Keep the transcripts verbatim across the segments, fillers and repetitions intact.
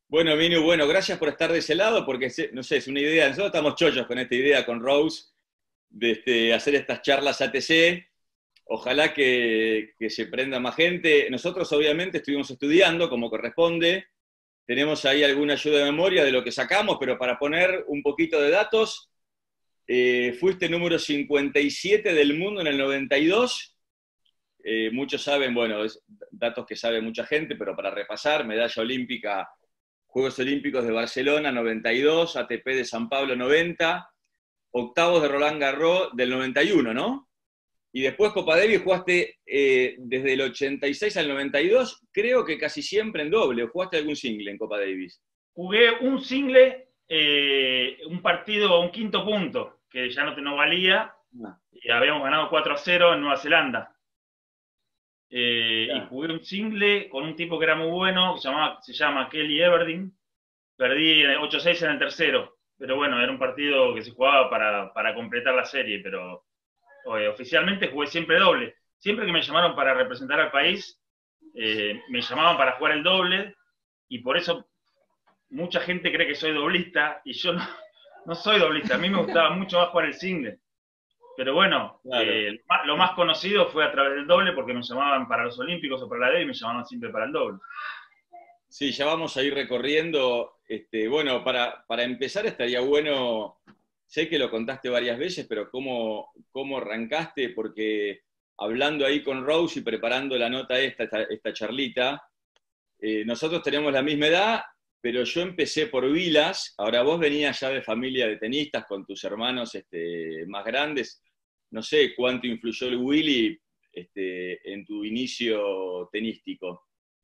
Bueno, Minu, bueno, gracias por estar de ese lado, porque, se- no sé, es una idea, nosotros estamos chochos con esta idea, con Rose, de este, hacer estas charlas A T C, ojalá que, que se prenda más gente. Nosotros obviamente estuvimos estudiando como corresponde, tenemos ahí alguna ayuda de memoria de lo que sacamos, pero para poner un poquito de datos, eh, fuiste número cincuenta y siete del mundo en el noventa y dos. Eh, muchos saben, bueno, es datos que sabe mucha gente, pero para repasar, medalla olímpica, Juegos Olímpicos de Barcelona noventa y dos, A T P de San Pablo noventa, octavos de Roland Garros del noventa y uno, ¿no? Y después Copa Davis jugaste eh, desde el ochenta y seis al noventa y dos, creo que casi siempre en doble, o jugaste algún single en Copa Davis. Jugué un single, eh, un partido a un quinto punto, que ya no, te, no valía, Ah, y habíamos ganado cuatro a cero en Nueva Zelanda. Eh, y ya. jugué un single con un tipo que era muy bueno, que se, llamaba, se llama Kelly Everdeen. Perdí ocho a seis en el tercero, pero bueno, era un partido que se jugaba para, para completar la serie, pero oye, oficialmente jugué siempre doble. Siempre que me llamaron para representar al país, eh, me llamaban para jugar el doble, y por eso mucha gente cree que soy doblista, y yo no, no soy doblista. A mí me gustaba mucho más jugar el single. Pero bueno, Claro. eh, lo más conocido fue a través del doble, porque me llamaban para los Olímpicos o para la D y me llamaban siempre para el doble. Sí, ya vamos a ir recorriendo. Este, bueno, para, para empezar estaría bueno, sé que lo contaste varias veces, pero ¿cómo, cómo arrancaste? Porque hablando ahí con Rose y preparando la nota esta, esta, esta charlita, eh, nosotros tenemos la misma edad, pero yo empecé por Vilas, ahora vos venías ya de familia de tenistas con tus hermanos este, más grandes, no sé cuánto influyó el Willy este, en tu inicio tenístico.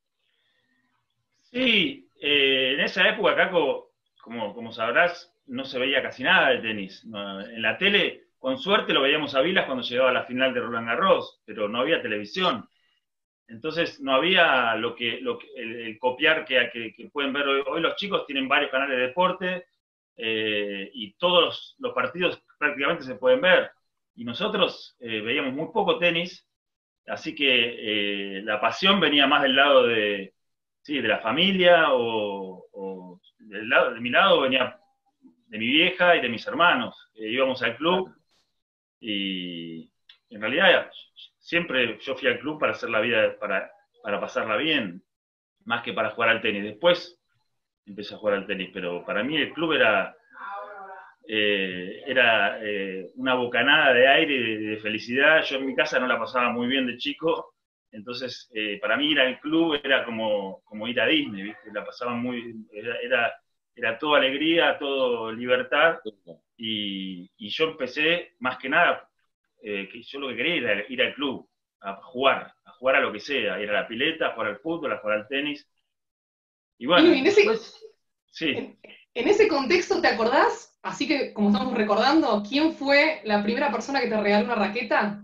Sí, eh, en esa época, Caco, como, como sabrás, no se veía casi nada de tenis. No, en la tele, con suerte, lo veíamos a Vilas cuando llegaba a la final de Roland Garros, pero no había televisión. Entonces no había lo que, lo que el, el copiar que, que, que, pueden ver hoy. Hoy los chicos tienen varios canales de deporte, eh, y todos los, los, partidos prácticamente se pueden ver. Y nosotros eh, veíamos muy poco tenis, así que eh, la pasión venía más del lado de, sí, de la familia, o, o del lado, de mi lado venía de mi vieja y de mis hermanos. Eh, íbamos al club Claro. y en realidad siempre yo fui al club para hacer la vida, para, para pasarla bien, más que para jugar al tenis. Después empecé a jugar al tenis, pero para mí el club era, eh, era eh, una bocanada de aire, de, de, felicidad. Yo en mi casa no la pasaba muy bien de chico, entonces eh, para mí ir al club era como, como ir a Disney, ¿viste? La pasaba muy, era, era, era todo alegría, todo libertad, y, y yo empecé más que nada, eh, que yo lo que quería era ir al club, a jugar, a jugar a lo que sea, ir a la pileta, a jugar al fútbol, a jugar al tenis. Y Y bueno, en ese, después, sí. en, en ese contexto, ¿te acordás? Así que, como estamos recordando, ¿quién fue la primera persona que te regaló una raqueta?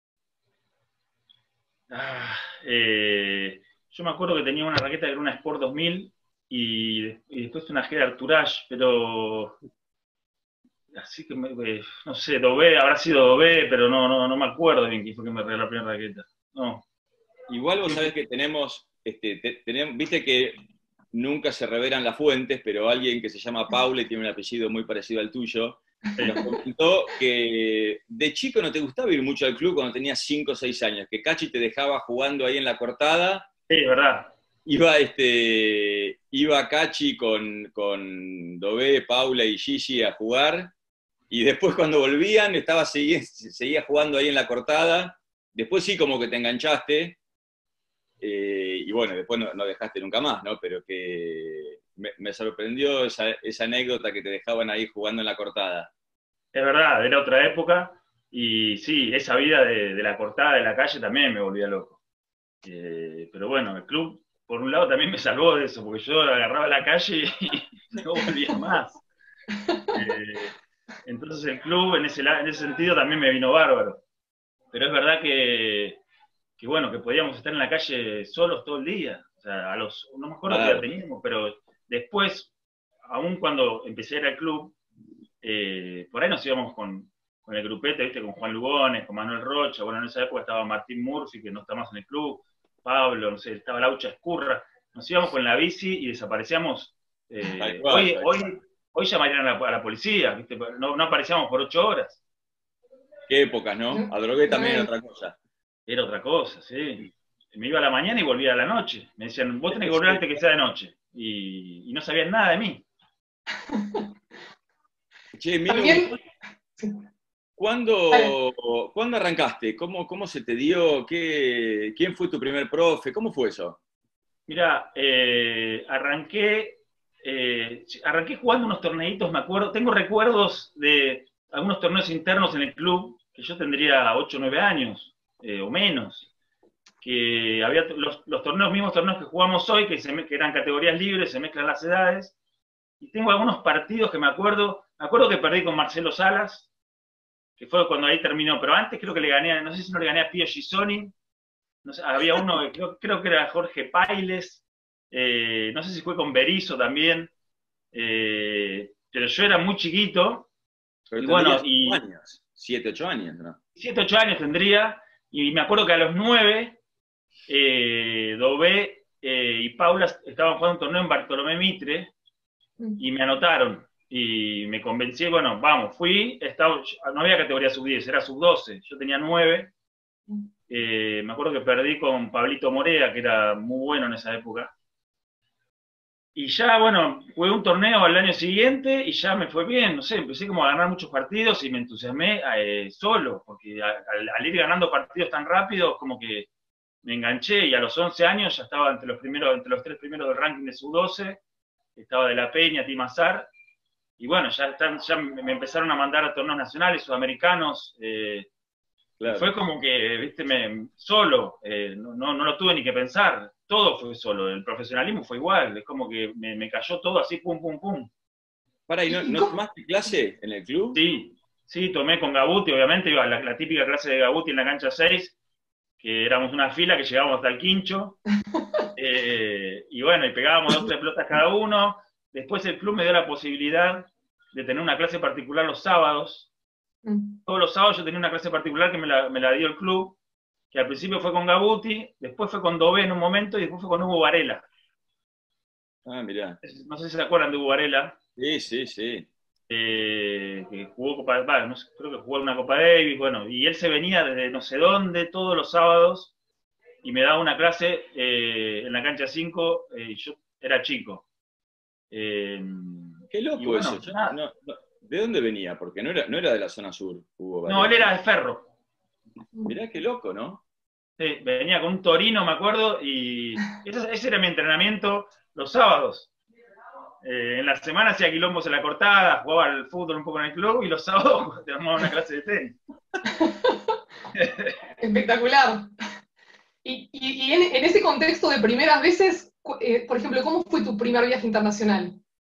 Ah, eh, yo me acuerdo que tenía una raqueta que era una Sport dos mil, y, y después una Gerard Tourage, pero así que, me, eh, no sé, Dobé, habrá sido Dobé, pero no, no, no me acuerdo bien quién fue que me regaló la primera raqueta. No. Igual vos ¿Quién sabés fue? que tenemos, este, te- tenemos, viste que nunca se revelan las fuentes, pero alguien que se llama Paula y tiene un apellido muy parecido al tuyo, nos comentó que de chico no te gustaba ir mucho al club cuando tenías cinco o seis años, que Cachi te dejaba jugando ahí en la cortada, Sí, verdad. iba, este, iba Cachi con, con Dobé, Paula y Gigi a jugar, y después cuando volvían estaba, seguía, seguía jugando ahí en la cortada, después sí como que te enganchaste, eh, y bueno, después no, no, dejaste nunca más, ¿no? Pero que me, me sorprendió esa, esa, anécdota que te dejaban ahí jugando en la cortada. Es verdad, era otra época, y sí, esa vida de, de la cortada de la calle también me volvía loco. Eh, pero bueno, el club, por un lado, también me salvó de eso, porque yo agarraba la calle y no volvía más. Eh, entonces el club, en ese, en ese sentido, también me vino bárbaro. Pero es verdad que, que, bueno, que podíamos estar en la calle solos todo el día. O sea, a los, no me acuerdo qué edad Claro. teníamos, pero después, aún cuando empecé a ir al club, eh, por ahí nos íbamos con, con el grupete, ¿viste? Con Juan Lugones, con Manuel Rocha. Bueno, en esa época estaba Martín Murphy, que no está más en el club, Pablo, no sé, estaba Laucha Escurra. Nos íbamos con la bici y desaparecíamos Eh, cual, hoy, tal hoy, cual. hoy llamarían a la, a la policía, ¿viste? No, no aparecíamos por ocho horas. Qué épocas, ¿no? A drogué también era otra cosa. Era otra cosa, sí. Me iba a la mañana y volvía a la noche. Me decían, vos tenés que volver Sí. antes que sea de noche. Y, y no sabían nada de mí. Che, Milu, También, sí, dale. ¿cuándo, ¿cuándo arrancaste? ¿Cómo, ¿Cómo se te dio? ¿Qué, ¿Quién fue tu primer profe? ¿Cómo fue eso? Mira, eh, arranqué, eh, arranqué jugando unos torneitos, me acuerdo. Tengo recuerdos de algunos torneos internos en el club, que yo tendría ocho o nueve años, eh, o menos. Que había los, los, torneos, mismos torneos que jugamos hoy, que, se me, que eran categorías libres, se mezclan las edades. Y tengo algunos partidos que me acuerdo, me acuerdo que perdí con Marcelo Salas, que fue cuando ahí terminó, pero antes creo que le gané, no sé si no le gané a Pio Gisoni, no sé, había uno, creo, creo que era Jorge Pailes, eh, no sé si fue con Berizzo también, eh, pero yo era muy chiquito, Pero y bueno, tendrías ocho y años, siete, ocho años, ¿no? siete, ocho años tendría, y me acuerdo que a los nueve, eh, Dobé eh, y Paula estaban jugando un torneo en Bartolomé Mitre, y me anotaron, y me convencí, bueno, vamos, fui, estaba, no había categoría sub diez, era sub doce, yo tenía nueve, eh, me acuerdo que perdí con Pablito Morea, que era muy bueno en esa época, y ya, bueno, jugué un torneo al año siguiente y ya me fue bien, no sé, empecé como a ganar muchos partidos y me entusiasmé eh, solo, porque al, al, ir ganando partidos tan rápido, como que me enganché y a los once años ya estaba entre los primeros, entre los tres primeros del ranking de sub doce, estaba De La Peña, Timazar, y bueno, ya, están, ya me empezaron a mandar a torneos nacionales, sudamericanos, eh, y Claro. fue como que, viste, me, solo, eh, no, no, no, lo tuve ni que pensar, todo fue solo, el profesionalismo fue igual, es como que me, me cayó todo así, pum, pum, pum. Para, ¿y no, ¿Y, y no cómo? tomaste clase en el club? Sí, sí, tomé con Gabuti, obviamente, iba la, la típica clase de Gabuti en la cancha seis, que éramos una fila que llegábamos hasta el quincho, eh, y bueno, y pegábamos dos, tres pelotas cada uno. Después el club me dio la posibilidad de tener una clase particular los sábados. Mm. Todos los sábados yo tenía una clase particular que me la, me la dio el club, que al principio fue con Gabuti, después fue con Dobé en un momento y después fue con Hugo Varela. Ah, mirá. No sé si se acuerdan de Hugo Varela, Sí, sí, sí. eh, que jugó Copa, bah, no sé, creo que jugó una Copa Davis, bueno, y él se venía desde no sé dónde todos los sábados y me daba una clase eh, en la cancha cinco, eh, y yo era chico. Eh, Qué y loco eso. bueno, Yo no- nada. no- no- ¿De dónde venía? Porque no era, no era de la zona sur, Hugo No, él Varela, era ¿no? de Ferro. Mirá qué loco, ¿no? Sí, venía con un Torino, me acuerdo, y ese, ese era mi entrenamiento los sábados. Eh, en la semana hacía quilombos en la cortada, jugaba al fútbol un poco en el club, y los sábados te armaba una clase de tenis. Espectacular. Y, y- y en, en ese contexto de primeras veces, cu- eh, por ejemplo, ¿cómo fue tu primer viaje internacional?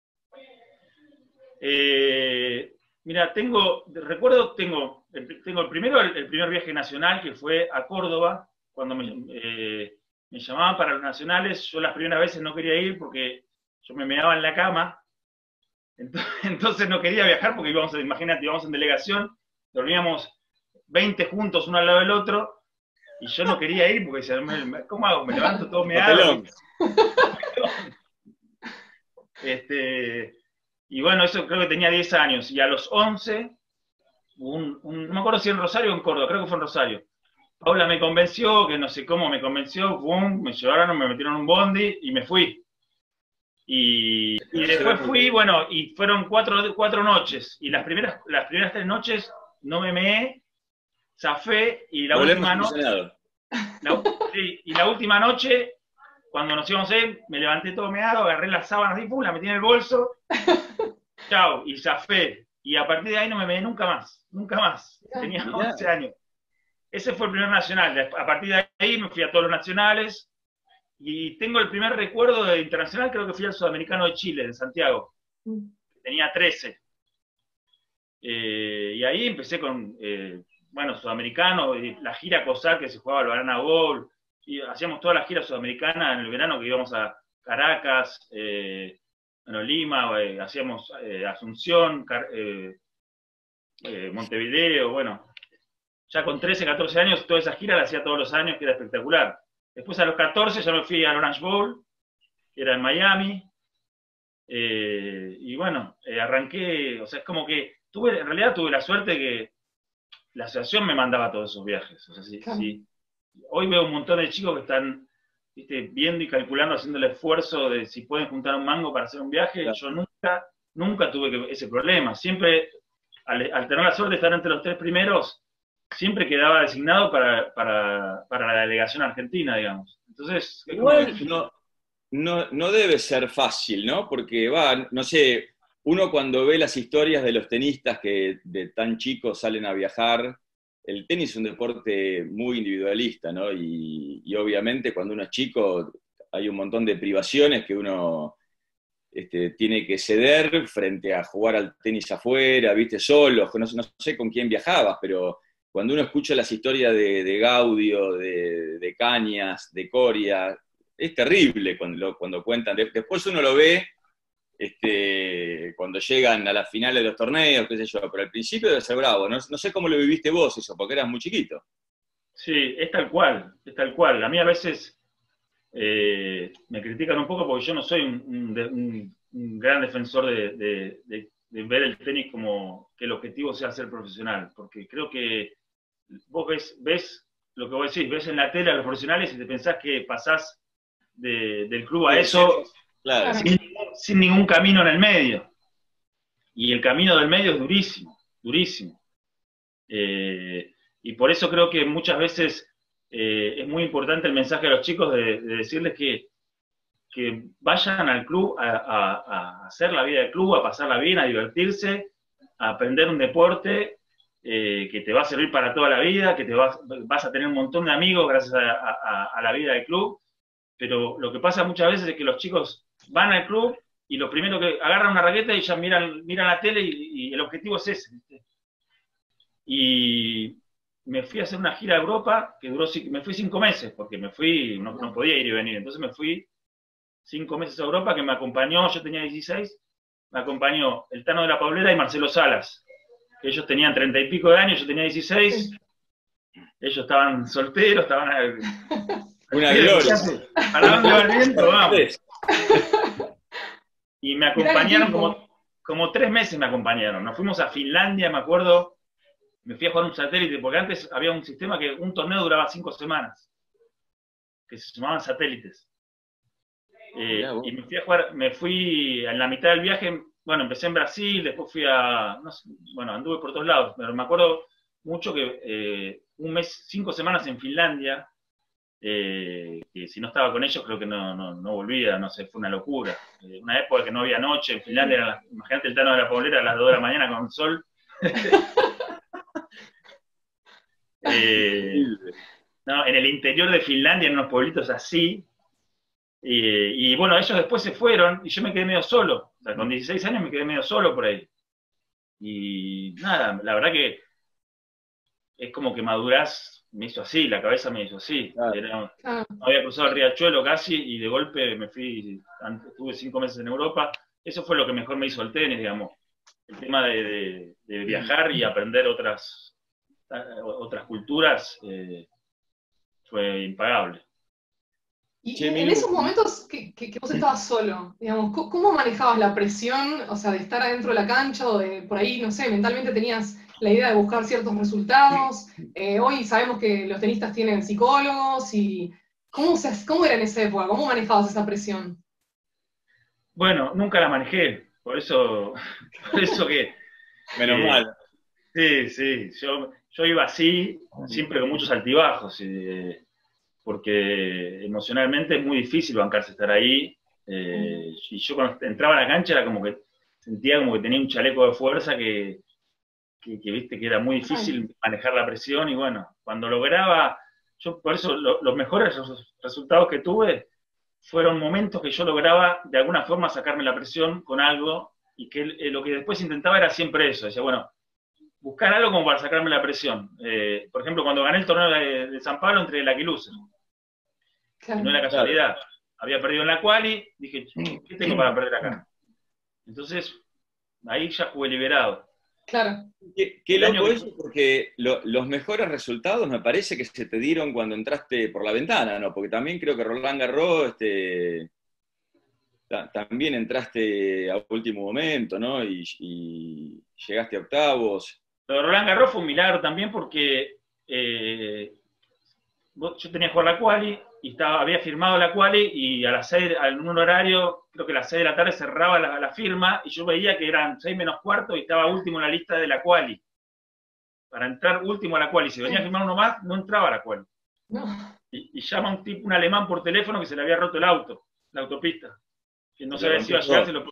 Eh, mira, tengo, recuerdo, tengo, el, tengo el primero, el, el primer viaje nacional que fue a Córdoba, cuando me, eh, me llamaban para los nacionales. Yo las primeras veces no quería ir porque yo me meaba en la cama, entonces, entonces no quería viajar porque íbamos, imagínate, íbamos en delegación, dormíamos veinte juntos uno al lado del otro, y yo no quería ir porque decía, ¿cómo hago? Me levanto todo meado. Papelón. Este, y bueno, eso creo que tenía diez años, y a los once, un, un, no me acuerdo si en Rosario o en Córdoba, creo que fue en Rosario. Paula me convenció, que no sé cómo me convenció, boom, me llevaron, me metieron en un bondi y me fui. Y, y después fui, bueno, y fueron cuatro, cuatro noches, y las primeras, las primeras tres noches no me meé, zafé, y la Volvemos última al noche, Senado. la, sí, y la última noche, cuando nos íbamos a ir, me levanté todo meado, agarré las sábanas y pum, la metí en el bolso, chao, y zafé. Y a partir de ahí no me meé nunca más, nunca más. Tenía Mirá. once años. Ese fue el primer nacional. A partir de ahí me fui a todos los nacionales. Y tengo el primer recuerdo de internacional, creo que fui al Sudamericano de Chile, de Santiago. Tenía trece. Eh, y ahí empecé con, eh, bueno, Sudamericano, la gira COSAC que se jugaba al Banana Bowl. Y hacíamos toda la gira sudamericana en el verano, que íbamos a Caracas, eh, bueno, Lima, eh, hacíamos eh, Asunción, Car eh, eh, Montevideo, bueno. Ya con trece, catorce años, toda esa gira la hacía todos los años, que era espectacular. Después a los catorce ya me fui al Orange Bowl, que era en Miami. Eh, y bueno, eh, arranqué, o sea, es como que tuve, en realidad tuve la suerte que la asociación me mandaba todos esos viajes. O sea, sí, Claro. sí. Hoy veo un montón de chicos que están, viste, viendo y calculando, haciendo el esfuerzo de si pueden juntar un mango para hacer un viaje. Claro. Yo nunca, nunca tuve que- ese problema. Siempre, al, al tener la suerte de estar entre los tres primeros, siempre quedaba designado para, para, para la delegación argentina, digamos. Entonces, es como Igual que, no, no, no debe ser fácil, ¿no? Porque va, no sé, uno cuando ve las historias de los tenistas que de tan chicos salen a viajar, el tenis es un deporte muy individualista, ¿no? Y, y obviamente cuando uno es chico hay un montón de privaciones que uno este, tiene que ceder frente a jugar al tenis afuera, viste, solo, no, no sé con quién viajabas, pero cuando uno escucha las historias de, de Gaudio, de, de Cañas, de Coria, es terrible cuando, cuando cuentan. Después uno lo ve este, cuando llegan a las finales de los torneos, qué sé yo, pero al principio debe ser bravo. No, no sé cómo lo viviste vos eso, porque eras muy chiquito. sí, es tal cual, es tal cual. A mí a veces eh, me critican un poco porque yo no soy un, un, un, un gran defensor de, de, de, de ver el tenis como que el objetivo sea ser profesional, porque creo que vos ves, ves lo que vos decís, ves en la tele a los profesionales y te pensás que pasás de, del club a eso Claro. sin, sin ningún camino en el medio. Y el camino del medio es durísimo, durísimo. Eh, y por eso creo que muchas veces eh, es muy importante el mensaje a los chicos de, de decirles que, que vayan al club a, a, a hacer la vida del club, a pasarla bien, a divertirse, a aprender un deporte eh, que te va a servir para toda la vida, que te vas, vas a tener un montón de amigos gracias a, a, a la vida del club. Pero lo que pasa muchas veces es que los chicos van al club y lo primero que agarran una raqueta y ya miran, miran la tele y, y el objetivo es ese, ¿viste? Y me fui a hacer una gira a Europa que duró, me fui cinco meses, porque me fui, no, no podía ir y venir, entonces me fui cinco meses a Europa, que me acompañó, yo tenía dieciséis, me acompañó el Tano de la Paulera y Marcelo Salas, que ellos tenían treinta y pico de años, yo tenía dieciséis, ellos estaban solteros, estaban... Una gloria. ¿Para dónde va el viento? Vamos. Y me acompañaron como, como tres meses, me acompañaron. Nos fuimos a Finlandia, me acuerdo, me fui a jugar un satélite, porque antes había un sistema que un torneo duraba cinco semanas, que se llamaban satélites. Eh, y me fui a jugar, me fui en la mitad del viaje, bueno, empecé en Brasil, después fui a, no sé, bueno, anduve por todos lados, pero me acuerdo mucho que eh, un mes, cinco semanas en Finlandia, eh, que si no estaba con ellos creo que no, no, no volvía, no sé, fue una locura. Eh, una época que no había noche, en Finlandia, era, imagínate el Tano de la Paulera a las dos de la mañana con el sol. eh, no, en el interior de Finlandia, en unos pueblitos así, y, y bueno, ellos después se fueron y yo me quedé medio solo, o sea, con dieciséis años me quedé medio solo por ahí. Y nada, la verdad que es como que madurás, me hizo así, la cabeza me hizo así. Claro. Era, no había cruzado el riachuelo casi y de golpe me fui, estuve cinco meses en Europa. Eso fue lo que mejor me hizo el tenis, digamos. El tema de, de, de viajar y aprender otras, otras culturas eh, fue impagable. Y en, en esos momentos que, que, que vos estabas solo, digamos, ¿cómo manejabas la presión, o sea, de estar adentro de la cancha o de por ahí, no sé, mentalmente tenías la idea de buscar ciertos resultados? Eh, hoy sabemos que los tenistas tienen psicólogos y ¿cómo, se, ¿cómo era en esa época? ¿Cómo manejabas esa presión? Bueno, nunca la manejé, por eso, por eso que... Menos eh, mal. Sí, sí, yo, yo iba así, siempre con muchos altibajos, eh, porque emocionalmente es muy difícil bancarse estar ahí, eh, y yo cuando entraba a la cancha era como que sentía como que tenía un chaleco de fuerza que, que, que viste que era muy difícil manejar la presión, y bueno, cuando lograba, yo por eso lo, los mejores resultados que tuve fueron momentos que yo lograba de alguna forma sacarme la presión con algo, y que eh, lo que después intentaba era siempre eso, decía, bueno, buscar algo como para sacarme la presión. Eh, por ejemplo, cuando gané el torneo de, de San Pablo entre Lucky Loser, claro. No era casualidad, claro. Había perdido en la quali, dije, ¿qué tengo para perder acá? Entonces, ahí ya jugué liberado. Claro. Qué, qué loco eso, porque lo, los mejores resultados me parece que se te dieron cuando entraste por la ventana, ¿no? Porque también creo que Roland Garros, este, ta, también entraste a último momento, ¿no? Y, y llegaste a octavos. Lo de Roland Garros fue un milagro también porque eh, yo tenía que jugar la quali y estaba, había firmado la quali y a las seis, en un horario, creo que a las seis de la tarde cerraba la, la firma y yo veía que eran seis menos cuarto y estaba último en la lista de la quali. Para entrar último a la quali, si venía a firmar uno más, no entraba a la quali. No. Y, y llama un tipo, un alemán por teléfono que se le había roto el auto, la autopista. Que no sabía si iba a llegar, se lo...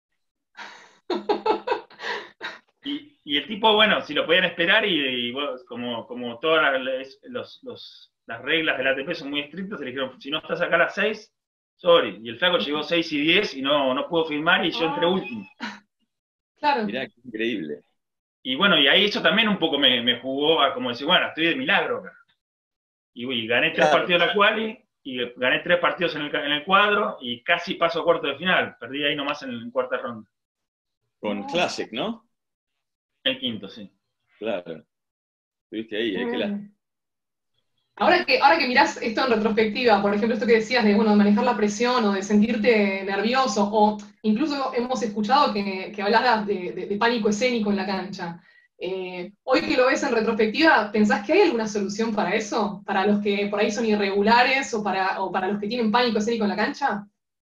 Y, y el tipo, bueno, si lo podían esperar y, y bueno, como, como todas las, los, los, las reglas del A T P son muy estrictas, se le dijeron, si no estás acá a las seis, sorry. Y el flaco llegó seis y diez y no, no pudo firmar y yo entré último. Claro. Mirá, qué increíble. Y bueno, y ahí eso también un poco me, me jugó a como decir, bueno, estoy de milagro acá. Y, y gané tres Claro. partidos de la quali, y gané tres partidos en el, en el cuadro, y casi paso a cuarto de final. Perdí ahí nomás en, en cuarta ronda. Con Classic, ¿no? El quinto, sí. Claro. Estuviste ahí, ¿eh? Qué lástima. Ahora que, ahora que mirás esto en retrospectiva, por ejemplo, esto que decías de, bueno, de manejar la presión o de sentirte nervioso, o incluso hemos escuchado que, que hablabas de, de, de pánico escénico en la cancha. Eh, hoy que lo ves en retrospectiva, ¿pensás que hay alguna solución para eso? ¿Para los que por ahí son irregulares o para, o para los que tienen pánico escénico en la cancha?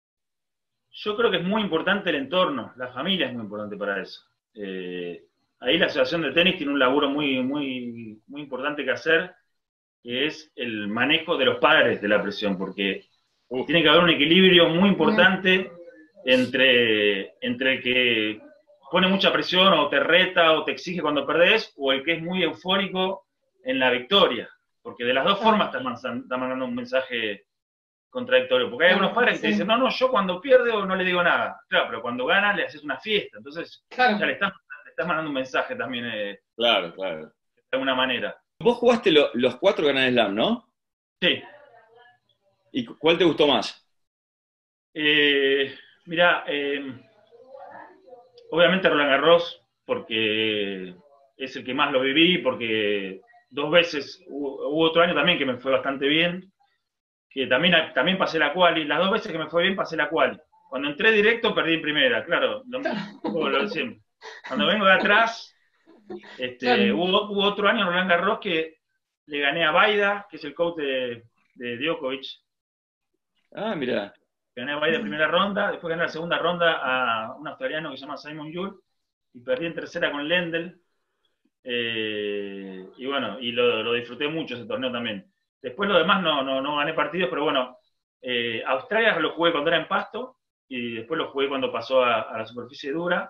Yo creo que es muy importante el entorno, la familia es muy importante para eso. Eh, ahí la Asociación de Tenis tiene un laburo muy, muy, muy importante que hacer, que es el manejo de los padres de la presión, porque Uf. tiene que haber un equilibrio muy importante entre, entre el que pone mucha presión o te reta o te exige cuando perdés, o el que es muy eufórico en la victoria, porque de las dos formas estás mandando un mensaje contradictorio, porque hay algunos padres que te dicen, no, no, yo cuando pierdo no le digo nada, claro, pero cuando gana le haces una fiesta, entonces Claro. ya le estás, le estás mandando un mensaje también, eh, Claro, claro. de alguna manera. Vos jugaste lo, los cuatro Grand Slam, ¿no? Sí. ¿Y cuál te gustó más? Eh, mirá, eh, obviamente Roland Garros, porque es el que más lo viví, porque dos veces, hubo, hubo otro año también que me fue bastante bien, que también, también pasé la quali, las dos veces que me fue bien pasé la quali. Cuando entré directo perdí en primera, claro, lo, lo de siempre. Cuando vengo de atrás, este, claro. hubo, hubo otro año en Roland Garros que le gané a Baida, que es el coach de, de Djokovic. Ah, mirá. Gané a Baida en primera ronda, después gané la segunda ronda a un australiano que se llama Simon Yule, y perdí en tercera con Lendl. Eh, y bueno, y lo, lo disfruté mucho ese torneo también. Después lo demás no, no, no gané partidos, pero bueno, eh, Australia lo jugué cuando era en pasto, y después lo jugué cuando pasó a, a la superficie dura.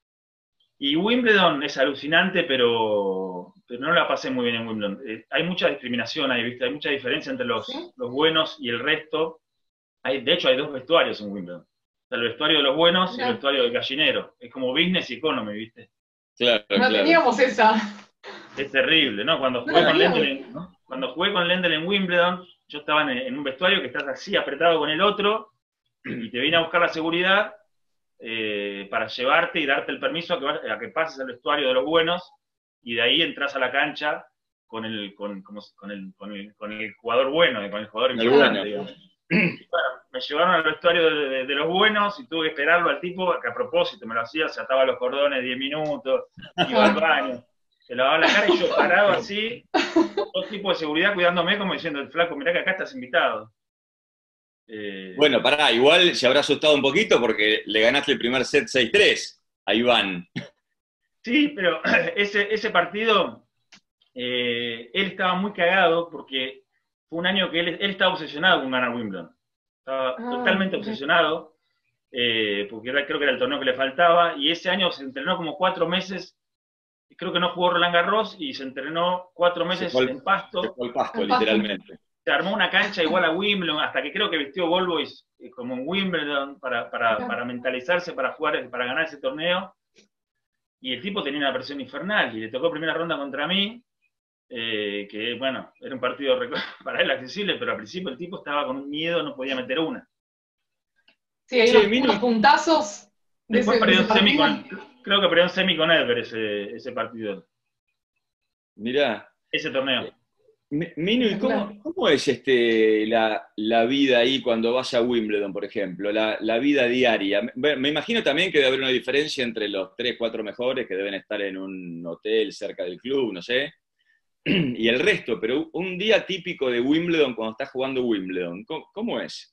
Y Wimbledon es alucinante, pero, pero no la pasé muy bien en Wimbledon. Eh, hay mucha discriminación ahí, ¿viste? Hay mucha diferencia entre los, ¿sí? los buenos y el resto. Hay, de hecho, hay dos vestuarios en Wimbledon. O sea, el vestuario de los buenos y el vestuario del gallinero. Es como business y economy, ¿viste? Claro, no claro. teníamos esa. Es terrible, ¿no? Cuando jugué, no, con, Lendl en, ¿no? Cuando jugué con Lendl en Wimbledon, yo estaba en, en un vestuario que estás así apretado con el otro y te vine a buscar la seguridad eh, para llevarte y darte el permiso a que, a que pases al vestuario de los buenos y de ahí entras a la cancha con el, con, como, con el, con el, con el jugador bueno, con el jugador importante, digamos. Y bueno, me llevaron al vestuario de, de, de los buenos y tuve que esperarlo al tipo, que a propósito me lo hacía, se ataba los cordones diez minutos, iba al baño, se lavaba la cara y yo parado así, dos tipos de seguridad cuidándome como diciendo, el flaco, mirá que acá estás invitado. Eh... Bueno, pará, igual se habrá asustado un poquito porque le ganaste el primer set seis tres a Iván. Sí, pero ese, ese partido, eh, él estaba muy cagado porque fue un año que él, él estaba obsesionado con ganar Wimbledon. Estaba ah, totalmente okay. obsesionado, eh, porque era, creo que era el torneo que le faltaba, y ese año se entrenó como cuatro meses, creo que no jugó Roland Garros, y se entrenó cuatro meses el, en pasto. Se fue el pasto, literalmente. Se armó una cancha igual a Wimbledon, hasta que creo que vistió Ball Boys eh, como en Wimbledon, para, para, okay. para mentalizarse, para jugar, para ganar ese torneo, y el tipo tenía una presión infernal, y le tocó primera ronda contra mí, Eh, que bueno, era un partido para él accesible, pero al principio el tipo estaba con un miedo, no podía meter una. Sí, hay sí, unos, unos puntazos. De Después ese, perdió un semi con, creo que perdió un semi con Edber ese, ese partido. Mirá. Ese torneo. Minu, ¿y cómo, cómo es este, la, la vida ahí cuando vas a Wimbledon, por ejemplo? La, la vida diaria. Me, me imagino también que debe haber una diferencia entre los tres, cuatro mejores que deben estar en un hotel cerca del club, no sé, y el resto, pero un día típico de Wimbledon cuando estás jugando Wimbledon, ¿cómo, cómo es?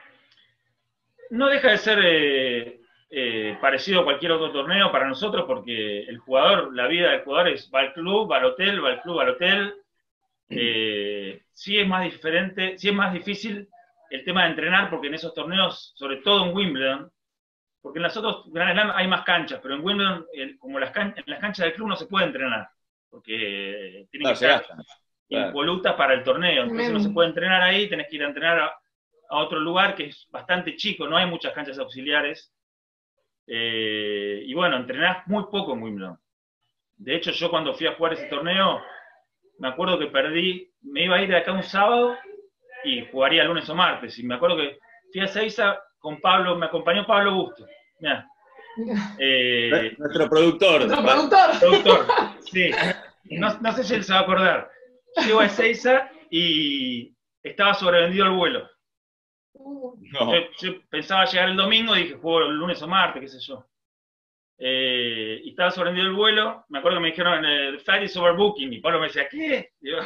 No deja de ser eh, eh, parecido a cualquier otro torneo para nosotros, porque el jugador, la vida del jugador es va al club, va al hotel, va al club, va al hotel. Eh, sí es más diferente, sí es más difícil el tema de entrenar, porque en esos torneos, sobre todo en Wimbledon, porque en las otras Grand Slam hay más canchas, pero en Wimbledon, el, como las can, en las canchas del club no se puede entrenar, porque tienen No, que estar claro, impolutas para el torneo, entonces no se puede entrenar ahí, tenés que ir a entrenar a, a otro lugar que es bastante chico, no hay muchas canchas auxiliares, eh, y bueno, entrenás muy poco en Wimbledon. De hecho, yo cuando fui a jugar ese torneo, me acuerdo que perdí, me iba a ir de acá un sábado y jugaría lunes o martes. Y me acuerdo que fui a Ezeiza con Pablo, me acompañó Pablo Busto. Mirá. Eh, Nuestro productor. Nuestro productor. productor. Sí. No, no sé si él se va a acordar. Llego a Ezeiza y estaba sobrevendido el vuelo. No. Yo, yo pensaba llegar el domingo y dije, juego el lunes o martes, qué sé yo. Eh, y estaba sobrevendido el vuelo, me acuerdo que me dijeron, el flight is overbooking, y Pablo me decía, ¿qué? Digo,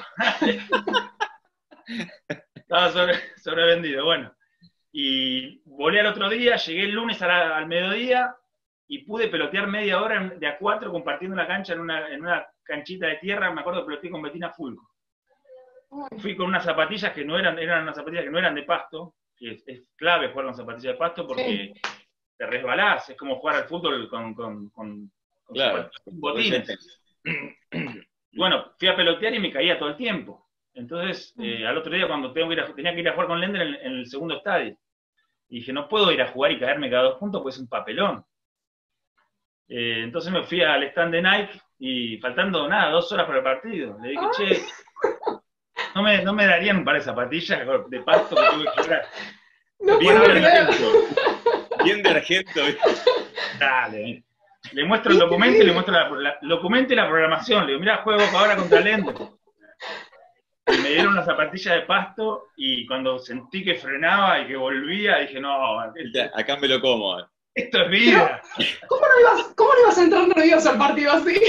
estaba sobre, sobrevendido, bueno. Y volé al otro día, llegué el lunes a la, al mediodía, y pude pelotear media hora de a cuatro compartiendo una cancha en una, en una canchita de tierra, me acuerdo que peloteé con Betina Fulco. Fui con unas zapatillas que no eran, eran unas zapatillas que no eran de pasto, que es, es clave jugar con zapatillas de pasto, porque... Sí. Te resbalás, es como jugar al fútbol con, con, con, con claro, botines. Bueno, fui a pelotear y me caía todo el tiempo. Entonces, eh, al otro día cuando tengo que ir a, tenía que ir a jugar con Lender en, en el segundo estadio, y dije, no puedo ir a jugar y caerme cada dos puntos, pues es un papelón. Eh, entonces me fui al stand de Nike, y faltando nada, dos horas para el partido, le dije, che, no me, no me darían un par de zapatillas de pasto que tuve que jugar. No bien, puedo de creer. bien de argento. Dale. Le muestro el documento y le muestro la, la, documento y la programación. Le digo, mira, juego ahora contra Lender. Y me dieron una zapatilla de pasto y cuando sentí que frenaba y que volvía, dije, no, esto, acá me lo como. Esto es vida. ¿Cómo no ibas, cómo no ibas a entrar nervioso al partido así?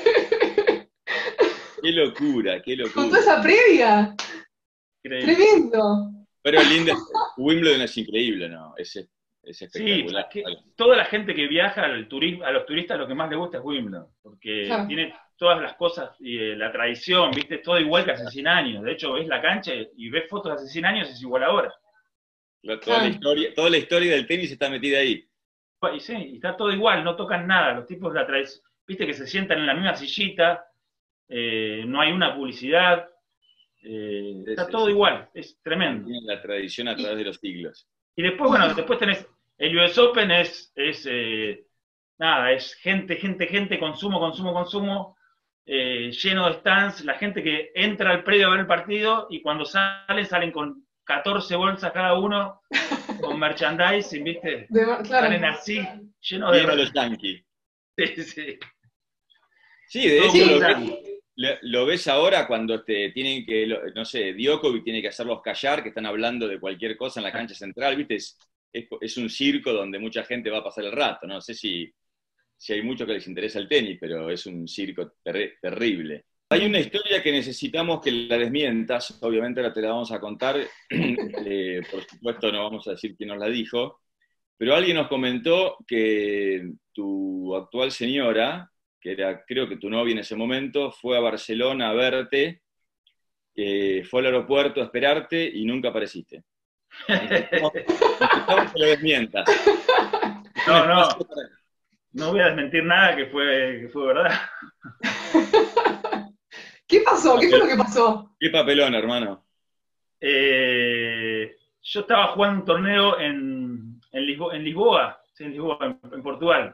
Qué locura, qué locura. Con toda esa previa. Increíble. Tremendo. Pero Lender, Wimbledon es increíble, ¿no? Es, es espectacular. Sí, que toda la gente que viaja al turismo, a los turistas lo que más les gusta es Wimbledon, porque claro. tiene todas las cosas, y, eh, la tradición, viste, todo igual que hace cien años. De hecho, ves la cancha y ves fotos de hace cien años y es igual ahora. La, toda, ah. la historia, toda la historia del tenis está metida ahí. Y sí, y está todo igual, no tocan nada. Los tipos la tradición, viste que se sientan en la misma sillita, eh, no hay una publicidad. Eh, está sí, todo sí, igual, es tremendo. Tiene la tradición a través de los siglos. Y después, bueno, después tenés el U S Open, es, es eh, nada, es gente, gente, gente, consumo, consumo, consumo, eh, lleno de stands, la gente que entra al predio a ver el partido y cuando salen, salen con catorce bolsas cada uno, con merchandising, ¿viste? De, claro. Salen así, llenos de... los Yankees. Sí, sí. Sí, de hecho, sí, lo que... Lo ves ahora cuando te tienen que, no sé, Djokovic tiene que hacerlos callar, que están hablando de cualquier cosa en la cancha central, ¿viste? Es, es, es un circo donde mucha gente va a pasar el rato, no sé si, si hay muchos que les interesa el tenis, pero es un circo ter terrible. Hay una historia que necesitamos que la desmientas, obviamente ahora te la vamos a contar, eh, por supuesto no vamos a decir quién nos la dijo, pero alguien nos comentó que tu actual señora, que era creo que tu novia en ese momento, fue a Barcelona a verte, eh, fue al aeropuerto a esperarte y nunca apareciste. Necesitamos que lo desmientas. No, no, no voy a desmentir nada que fue, que fue verdad. ¿Qué pasó? ¿Qué fue lo que pasó? Qué papelón, hermano. Eh, yo estaba jugando un torneo en, en, Lisbo en Lisboa, sí, en Lisboa, en, en Portugal.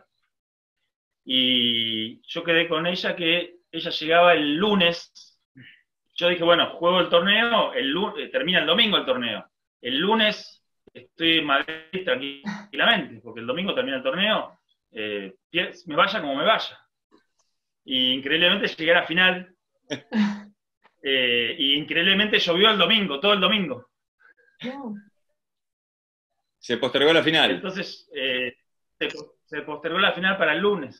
Y yo quedé con ella que ella llegaba el lunes. Yo dije, bueno, juego el torneo, el lunes, termina el domingo el torneo. El lunes estoy en Madrid tranquilamente, porque el domingo termina el torneo, eh, me vaya como me vaya. Y increíblemente llegué a la final. Eh, y increíblemente llovió el domingo, todo el domingo. No. Se postergó la final. Entonces, eh, se, se postergó la final para el lunes.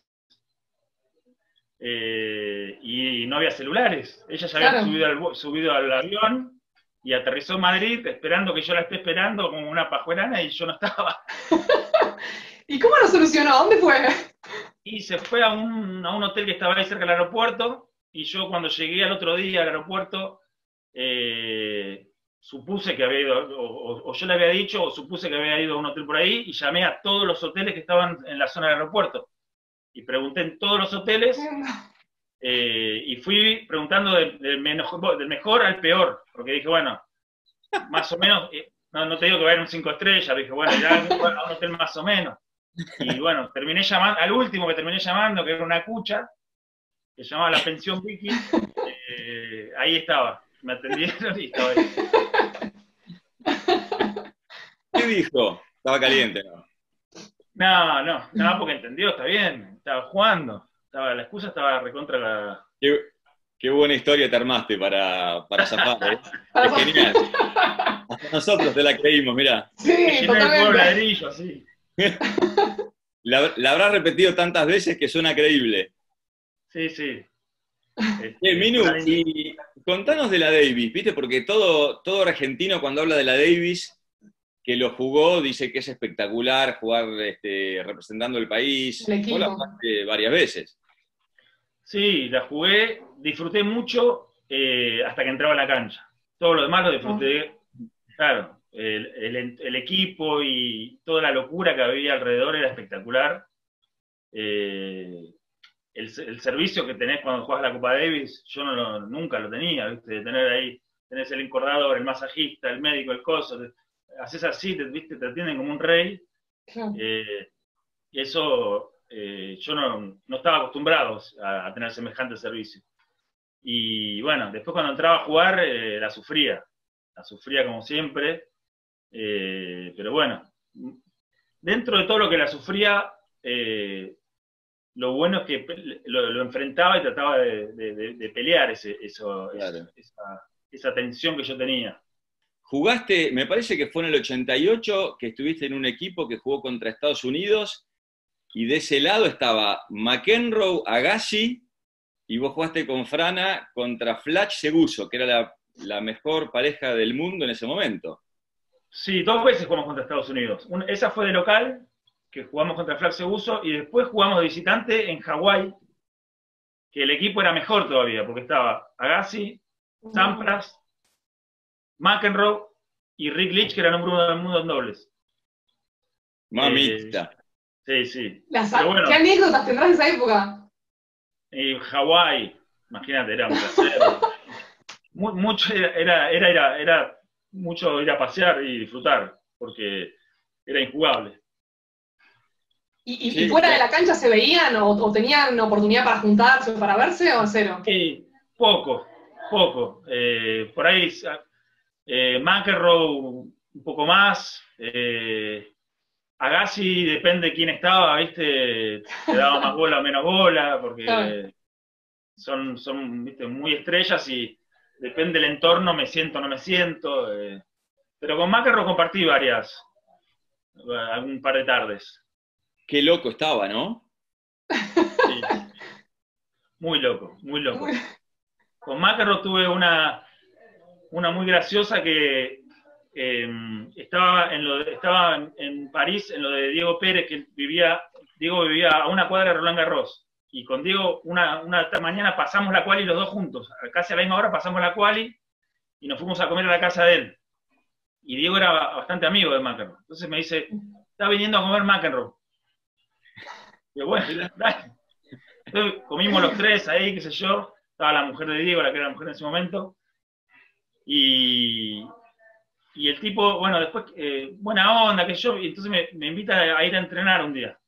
Eh, y no había celulares. Ella ya había Claro. subido, al, subido al avión y aterrizó en Madrid esperando que yo la esté esperando como una pajuelana y yo no estaba. ¿Y cómo lo solucionó? ¿Dónde fue? Y se fue a un, a un hotel que estaba ahí cerca del aeropuerto, y yo cuando llegué al otro día al aeropuerto, eh, supuse que había ido, o, o yo le había dicho, o supuse que había ido a un hotel por ahí, y llamé a todos los hoteles que estaban en la zona del aeropuerto. Y pregunté en todos los hoteles, eh, y fui preguntando del, del, mejor, del mejor al peor, porque dije, bueno, más o menos, no, no te digo que vaya a un cinco estrellas, dije, bueno, ya a un hotel más o menos. Y bueno, terminé llamando, al último que terminé llamando, que era una cucha, que se llamaba la pensión Vicky, eh, ahí estaba, me atendieron y estaba ahí. ¿Qué dijo? Estaba caliente, ¿no? No, no, no, porque entendió, está bien, estaba jugando, estaba, la excusa estaba recontra la... Qué, qué buena historia te armaste para, para zafar, ¿eh? Es genial. Hasta nosotros te la creímos, mirá. Sí, totalmente. El ladrillo, así. La, la habrás repetido tantas veces que suena creíble. Sí, sí. Eh, Minu, y contanos de la Davis, ¿viste? Porque todo, todo argentino cuando habla de la Davis, que lo jugó, dice que es espectacular jugar este, representando el país. El Vos la jugaste varias veces. Sí, la jugué, disfruté mucho eh, hasta que entraba a la cancha. Todo lo demás lo disfruté, oh. Claro, el, el, el equipo y toda la locura que había alrededor era espectacular. Eh, el, el servicio que tenés cuando jugás la Copa Davis, yo no lo, nunca lo tenía, ¿viste? De tener ahí, tenés el encordador, el masajista, el médico, el coso, te, haces así, te, ¿viste? Te atienden como un rey. Claro. Eh, y eso... Eh, yo no, no estaba acostumbrado a, a tener semejante servicio. Y bueno, después cuando entraba a jugar, eh, la sufría. La sufría como siempre. Eh, pero bueno, dentro de todo lo que la sufría, eh, lo bueno es que lo, lo enfrentaba y trataba de, de, de pelear ese, eso, claro. esa, esa tensión que yo tenía. Jugaste, me parece que fue en el ochenta y ocho, que estuviste en un equipo que jugó contra Estados Unidos. Y de ese lado estaba McEnroe, Agassi, y vos jugaste con Frana contra Flash Seguso, que era la, la mejor pareja del mundo en ese momento. Sí, dos veces jugamos contra Estados Unidos. Una, esa fue de local, que jugamos contra Flash Seguso, y después jugamos de visitante en Hawái, que el equipo era mejor todavía, porque estaba Agassi, Sampras, McEnroe y Rick Leach, que era número uno del mundo en dobles. Mamita. Eh, Sí, sí. Las, bueno, ¿qué anécdotas tendrás de esa época? En Hawái, imagínate, era un placer. mucho era, era, era, era mucho ir a pasear y disfrutar, porque era injugable. ¿Y, y, sí, ¿y fuera de la cancha se veían o, o tenían oportunidad para juntarse o para verse o cero? Sí, poco, poco. Eh, por ahí eh, McEnroe un poco más. Eh, Agassi depende de quién estaba, ¿viste? Te daba más bola o menos bola, porque claro. son, son ¿viste? Muy estrellas y depende del entorno, me siento o no me siento. Eh. Pero con McEnroe compartí varias, algún par de tardes. Qué loco estaba, ¿no? Sí. Muy loco, muy loco. Con McEnroe tuve una, una muy graciosa que... Eh, estaba, en lo de, estaba en París en lo de Diego Pérez, que vivía, Diego vivía a una cuadra de Roland Garros, y con Diego una, una mañana pasamos la quali los dos juntos, casi a la misma hora pasamos la quali, y nos fuimos a comer a la casa de él, y Diego era bastante amigo de McEnroe, entonces me dice, está viniendo a comer McEnroe, y yo, bueno, dale. Entonces comimos los tres ahí, qué sé yo, estaba la mujer de Diego, la que era la mujer en ese momento, y... Y el tipo, bueno, después, eh, buena onda, que yo, y entonces me, me invita a ir a entrenar un día.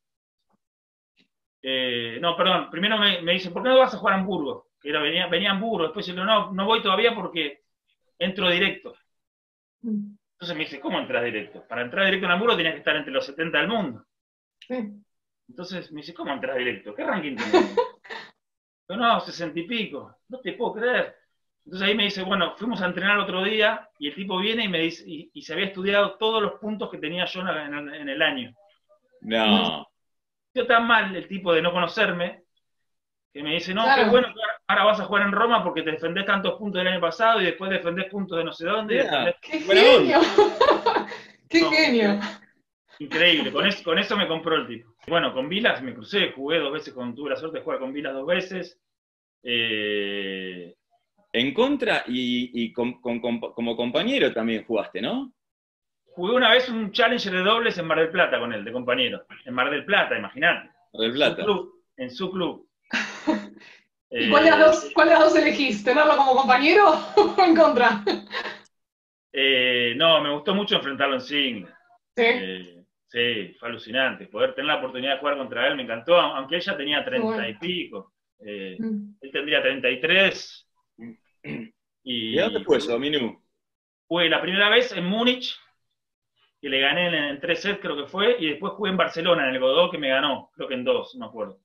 Eh, no, perdón, primero me, me dice, ¿por qué no vas a jugar a Hamburgo? Que era, venía, venía a Hamburgo, después yo le digo, no, no voy todavía porque entro directo. Entonces me dice, ¿cómo entras directo? Para entrar directo en Hamburgo tenías que estar entre los setenta del mundo. Entonces me dice, ¿cómo entras directo? ¿Qué ranking tenés? Yo, no, sesenta y pico, no te puedo creer. Entonces ahí me dice, bueno, fuimos a entrenar otro día y el tipo viene y me dice, y, y se había estudiado todos los puntos que tenía yo en, en, en el año. No. Yo tan mal el tipo de no conocerme, que me dice, no, Claro. qué bueno, ahora vas a jugar en Roma porque te defendés tantos puntos del año pasado y después defendés puntos de no sé dónde. Y Yeah. defendés... ¡Qué Buena genio! ¡Qué No, genio! Increíble, con eso, con eso me compró el tipo. Bueno, con Vilas me crucé, jugué dos veces, con, tuve la suerte de jugar con Vilas dos veces. Eh, En contra y, y con, con, con, como compañero también jugaste, ¿no? Jugué una vez un Challenger de dobles en Mar del Plata con él, de compañero. En Mar del Plata, imagínate. Mar del En Plata. su club. En su club. ¿Y cuál de, las Eh, dos, cuál de las dos elegís? ¿Tenerlo como compañero o en contra? eh, no, me gustó mucho enfrentarlo en single. Sí. Eh, sí, fue alucinante. Poder tener la oportunidad de jugar contra él me encantó, aunque él ya tenía treinta bueno. y pico. Eh, Mm. él tendría treinta y tres. Y, ¿Y a dónde fue eso, Minu? Jugué la primera vez en Múnich, que le gané en, en tres sets, creo que fue, y después jugué en Barcelona, en el Godó, que me ganó, creo que en dos, no me acuerdo.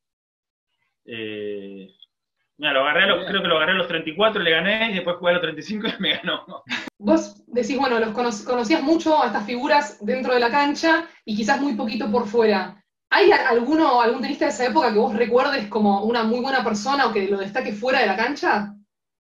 Eh, mira, lo agarré a los, creo que lo agarré a los treinta y cuatro, le gané, y después jugué a los treinta y cinco y me ganó. Vos decís, bueno, los cono conocías mucho a estas figuras dentro de la cancha y quizás muy poquito por fuera. ¿Hay alguno, algún tenista de esa época que vos recuerdes como una muy buena persona o que lo destaque fuera de la cancha?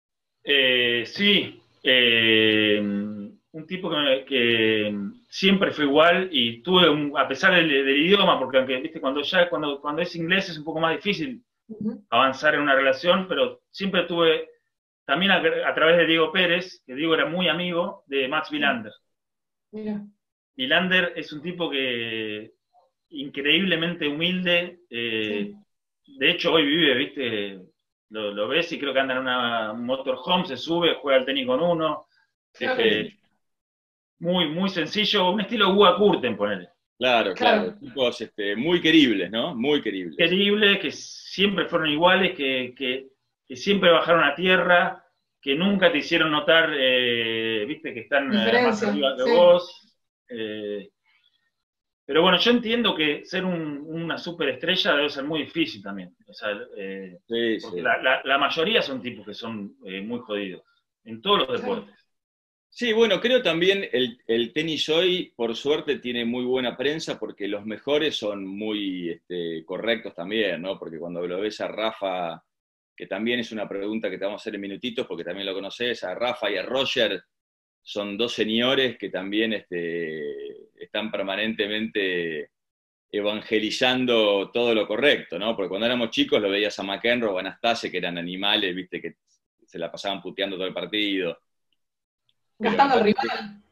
Eh, sí, eh, un tipo que, que siempre fue igual y tuve, un, a pesar del, del idioma, porque aunque viste cuando ya cuando, cuando es inglés es un poco más difícil uh-huh. avanzar en una relación, pero siempre tuve, también a, a través de Diego Pérez, que Diego era muy amigo de Mats Wilander. Mira. Wilander es un tipo que increíblemente humilde, eh, sí. De hecho hoy vive, viste, lo, lo ves y creo que anda en una motorhome, se sube, juega al tenis con uno, claro. este, muy, muy sencillo, un estilo Guga Kurten, ponele. Claro, claro, claro. Tipos este, muy queribles, ¿no? Muy queribles. Queribles, que siempre fueron iguales, que, que, que siempre bajaron a tierra, que nunca te hicieron notar, eh, viste, que están eh, más arriba que sí. vos. Eh, pero bueno, yo entiendo que ser un, una superestrella debe ser muy difícil también. O sea, eh, sí, porque sí. La, la, la mayoría son tipos que son eh, muy jodidos, en todos los deportes. Sí, bueno, creo también el, el tenis hoy, por suerte, tiene muy buena prensa porque los mejores son muy este, correctos también, ¿no? Porque cuando lo ves a Rafa, que también es una pregunta que te vamos a hacer en minutitos porque también lo conoces, a Rafa y a Roger, son dos señores que también este, están permanentemente evangelizando todo lo correcto, ¿no? Porque cuando éramos chicos lo veías a McEnroe o a Anastase, que eran animales, viste, que se la pasaban puteando todo el partido. Gastando al rival.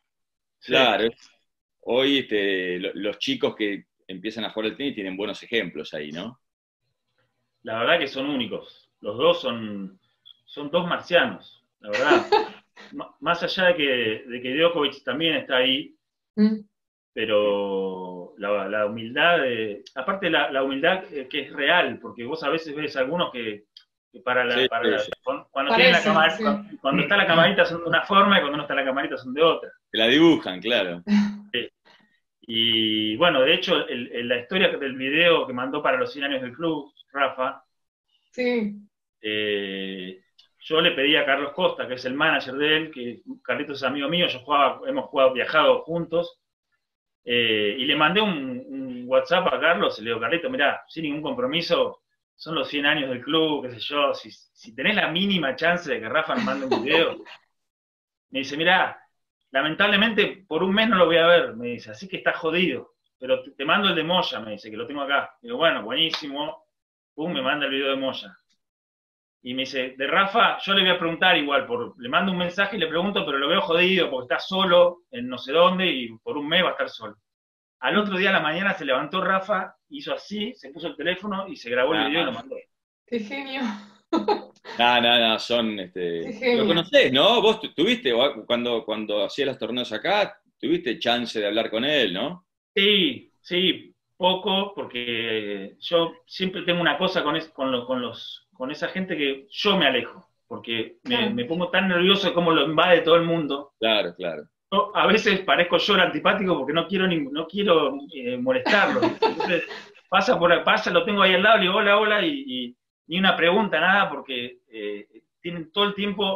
Claro, sí. Hoy este, los chicos que empiezan a jugar al tenis tienen buenos ejemplos ahí, ¿no? La verdad que son únicos. Los dos son, son dos marcianos, la verdad. Más allá de que, de que Djokovic también está ahí, mm. pero la, la humildad, de, aparte la, la humildad que es real, porque vos a veces ves algunos que, que para la, sí, para sí. La, cuando, cuando, Parece, la camar, sí. cuando, cuando está la camarita son de una forma y cuando no está la camarita son de otra. Que la dibujan, claro. Sí. Y bueno, de hecho, el, el, la historia del video que mandó para los cien años del club, Rafa, sí. eh, yo le pedí a Carlos Costa, que es el manager de él, que Carlitos es amigo mío, yo jugaba, hemos jugado, viajado juntos, eh, y le mandé un, un WhatsApp a Carlos, y le digo, Carlitos, mirá, sin ningún compromiso, son los cien años del club, qué sé yo, si, si tenés la mínima chance de que Rafa nos mande un video, me dice, mirá, lamentablemente por un mes no lo voy a ver, me dice, así que está jodido, pero te, te mando el de Moya, me dice, que lo tengo acá. Digo, bueno, buenísimo, pum, me manda el video de Moya. Y me dice, de Rafa, yo le voy a preguntar igual, por, le mando un mensaje y le pregunto, pero lo veo jodido porque está solo en no sé dónde y por un mes va a estar solo. Al otro día a la mañana se levantó Rafa, hizo así, se puso el teléfono y se grabó el ah, video y lo mandó. ¡Qué genio! No, no, no, son, este, lo conocés, ¿no? Vos tuviste, cuando, cuando hacías los torneos acá, tuviste chance de hablar con él, ¿no? Sí, sí, poco, porque yo siempre tengo una cosa con, es, con, lo, con los... con esa gente que yo me alejo, porque me, me pongo tan nervioso de cómo lo invade todo el mundo. Claro, claro. Yo, a veces parezco yo el antipático porque no quiero, ni, no quiero eh, molestarlo. Entonces, pasa, por, pasa, lo tengo ahí al lado, le digo hola, hola, y, y ni una pregunta, nada, porque eh, tienen todo el tiempo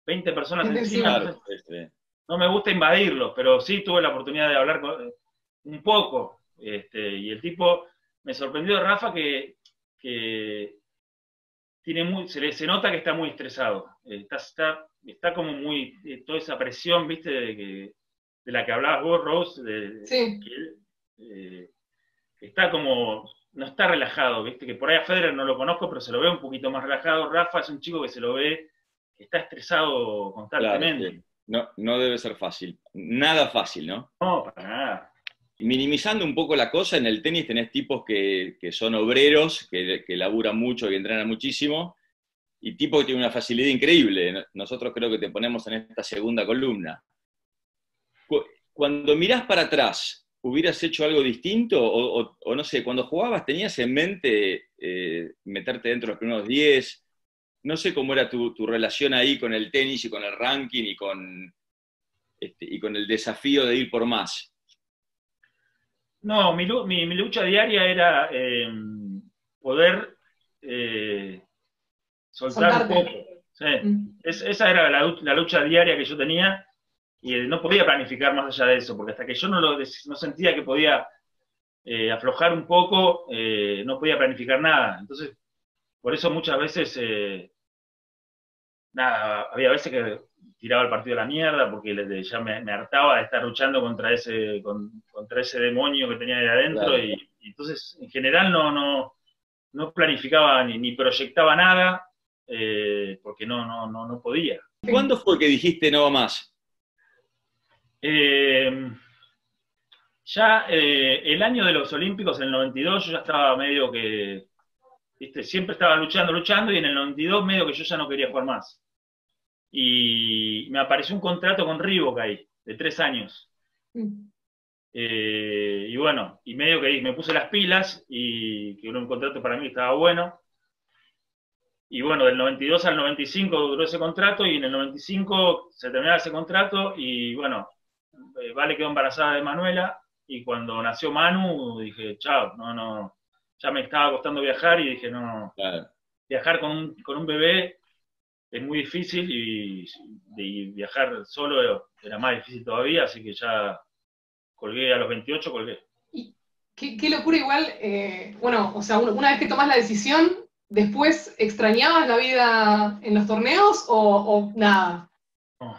veinte personas Gente encima. encima. Claro, Entonces, este, no me gusta invadirlos, pero sí tuve la oportunidad de hablar con, un poco. Este, y el tipo, me sorprendió de Rafa que, que tiene muy, se, le, se nota que está muy estresado. Está, está, está como muy, eh, toda esa presión, viste, de, que, de la que hablabas vos, Rose, de, Sí. que él eh, está como, no está relajado, viste, que por ahí a Federer no lo conozco, pero se lo ve un poquito más relajado. Rafa es un chico que se lo ve, que está estresado claro, constantemente. sí. No, no debe ser fácil. Nada fácil, ¿no? No, para nada. Minimizando un poco la cosa, en el tenis tenés tipos que, que son obreros, que, que laburan mucho y entrenan muchísimo, y tipos que tienen una facilidad increíble. Nosotros creo que te ponemos en esta segunda columna. Cuando mirás para atrás, ¿hubieras hecho algo distinto? O, o, o no sé, cuando jugabas, ¿tenías en mente eh, meterte dentro de los primeros diez? No sé cómo era tu, tu relación ahí con el tenis y con el ranking y con, este, y con el desafío de ir por más. No, mi, mi, mi lucha diaria era eh, poder eh, soltar Soltarte. un poco. Sí. Mm. Es, esa era la, la, lucha diaria que yo tenía y eh, no podía planificar más allá de eso, porque hasta que yo no, lo, no sentía que podía eh, aflojar un poco, eh, no podía planificar nada. Entonces, por eso muchas veces, eh, nada, había veces que tiraba el partido a la mierda porque le, ya me, me, hartaba de estar luchando contra ese, con, contra ese demonio que tenía ahí adentro. Claro. Y, y entonces, en general, no, no, no planificaba ni, ni proyectaba nada eh, porque no, no, no, no podía. ¿Cuándo fue que dijiste no más? Eh, ya eh, el año de los Olímpicos, en el noventa y dos, yo ya estaba medio que, viste, siempre estaba luchando, luchando, y en el noventa y dos medio que yo ya no quería jugar más. Y me apareció un contrato con Reebok ahí, de tres años. Mm. Eh, y bueno, y medio que me puse las pilas, y que era un contrato para mí que estaba bueno. Y bueno, del noventa y dos al noventa y cinco duró ese contrato, y en el noventa y cinco se terminaba ese contrato, y bueno, Vale quedó embarazada de Manuela, y cuando nació Manu, dije, chao, no, no, ya me estaba costando viajar, y dije, no, claro. Viajar con un, con un bebé es muy difícil, y, y viajar solo era más difícil todavía, así que ya colgué a los veintiocho, colgué. Y qué, qué locura igual, eh, bueno, o sea, una vez que tomás la decisión, ¿después extrañabas la vida en los torneos o, o nada? No.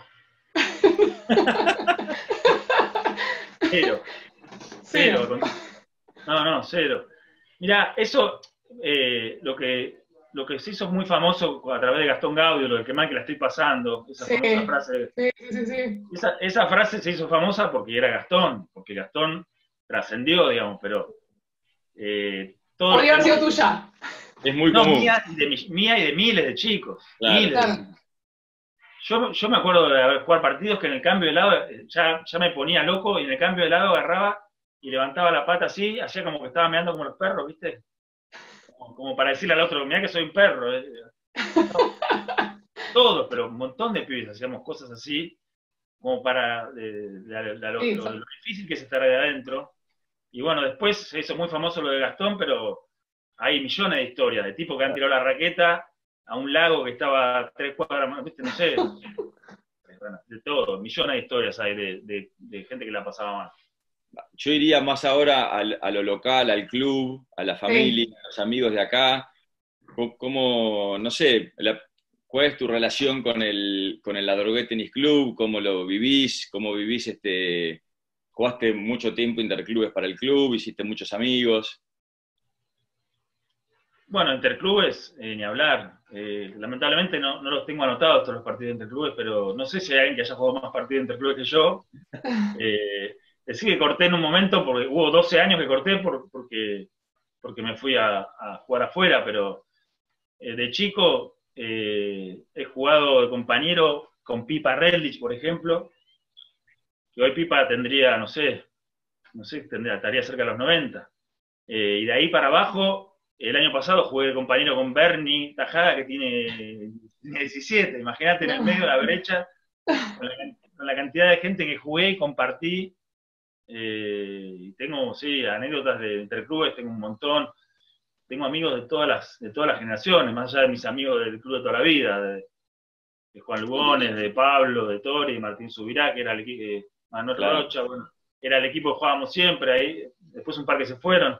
Cero. Cero. Cero. No, no, cero. Mira, eso, eh, lo que lo que se hizo muy famoso a través de Gastón Gaudio, lo del que mal que la estoy pasando, esa sí, famosa frase. Sí, sí, sí. Esa, esa frase se hizo famosa porque era Gastón, porque Gastón trascendió, digamos, pero eh, todo podría haber sido tuya. Es muy no, común. Mía y, de, mía y de miles de chicos. Claro, miles claro. de chicos. Yo, yo me acuerdo de jugar partidos que en el cambio de lado ya, ya me ponía loco, y en el cambio de lado agarraba y levantaba la pata así, hacía como que estaba meando como los perros, ¿viste? Como, como para decirle al otro, mirá que soy un perro. ¿eh? No, todos, pero un montón de pibes hacíamos cosas así, como para de, de, de, de lo, sí, lo, lo difícil que es estar ahí adentro. Y bueno, después se hizo muy famoso lo de Gastón, pero hay millones de historias de tipos que han tirado la raqueta a un lago que estaba a tres cuadras más, ¿viste? No sé, de todo, millones de historias hay de, de, de gente que la pasaba mal. Yo iría más ahora al, a lo local, al club, a la familia, sí. A los amigos de acá. ¿Cómo, no sé, la, cuál es tu relación con el, con el Adrogué Tenis Club? ¿Cómo lo vivís? ¿Cómo vivís este... Jugaste mucho tiempo interclubes para el club, hiciste muchos amigos? Bueno, interclubes, eh, ni hablar. Eh, lamentablemente no, no los tengo anotados todos los partidos de interclubes, pero no sé si hay alguien que haya jugado más partidos de interclubes que yo. Eh, decí que corté en un momento, porque hubo doce años que corté por, porque, porque me fui a, a jugar afuera, pero eh, de chico eh, he jugado de compañero con Pipa Redlich, por ejemplo, que hoy Pipa tendría, no sé, no sé, tendría, estaría cerca de los noventa. Eh, y de ahí para abajo... El año pasado jugué de compañero con Bernie Tajada, que tiene, tiene diecisiete. Imagínate en el medio de la brecha, con la, con la cantidad de gente que jugué y compartí. Eh, y tengo, sí, anécdotas de interclubes, tengo un montón. Tengo amigos de todas las, de todas las generaciones, más allá de mis amigos del club de toda la vida. De, de Juan Lugones, de Pablo, de Tori, de Martín Subirá, que era el equipo, de Manuel claro. Rocha, bueno, era el equipo que jugábamos siempre ahí, después un par que se fueron.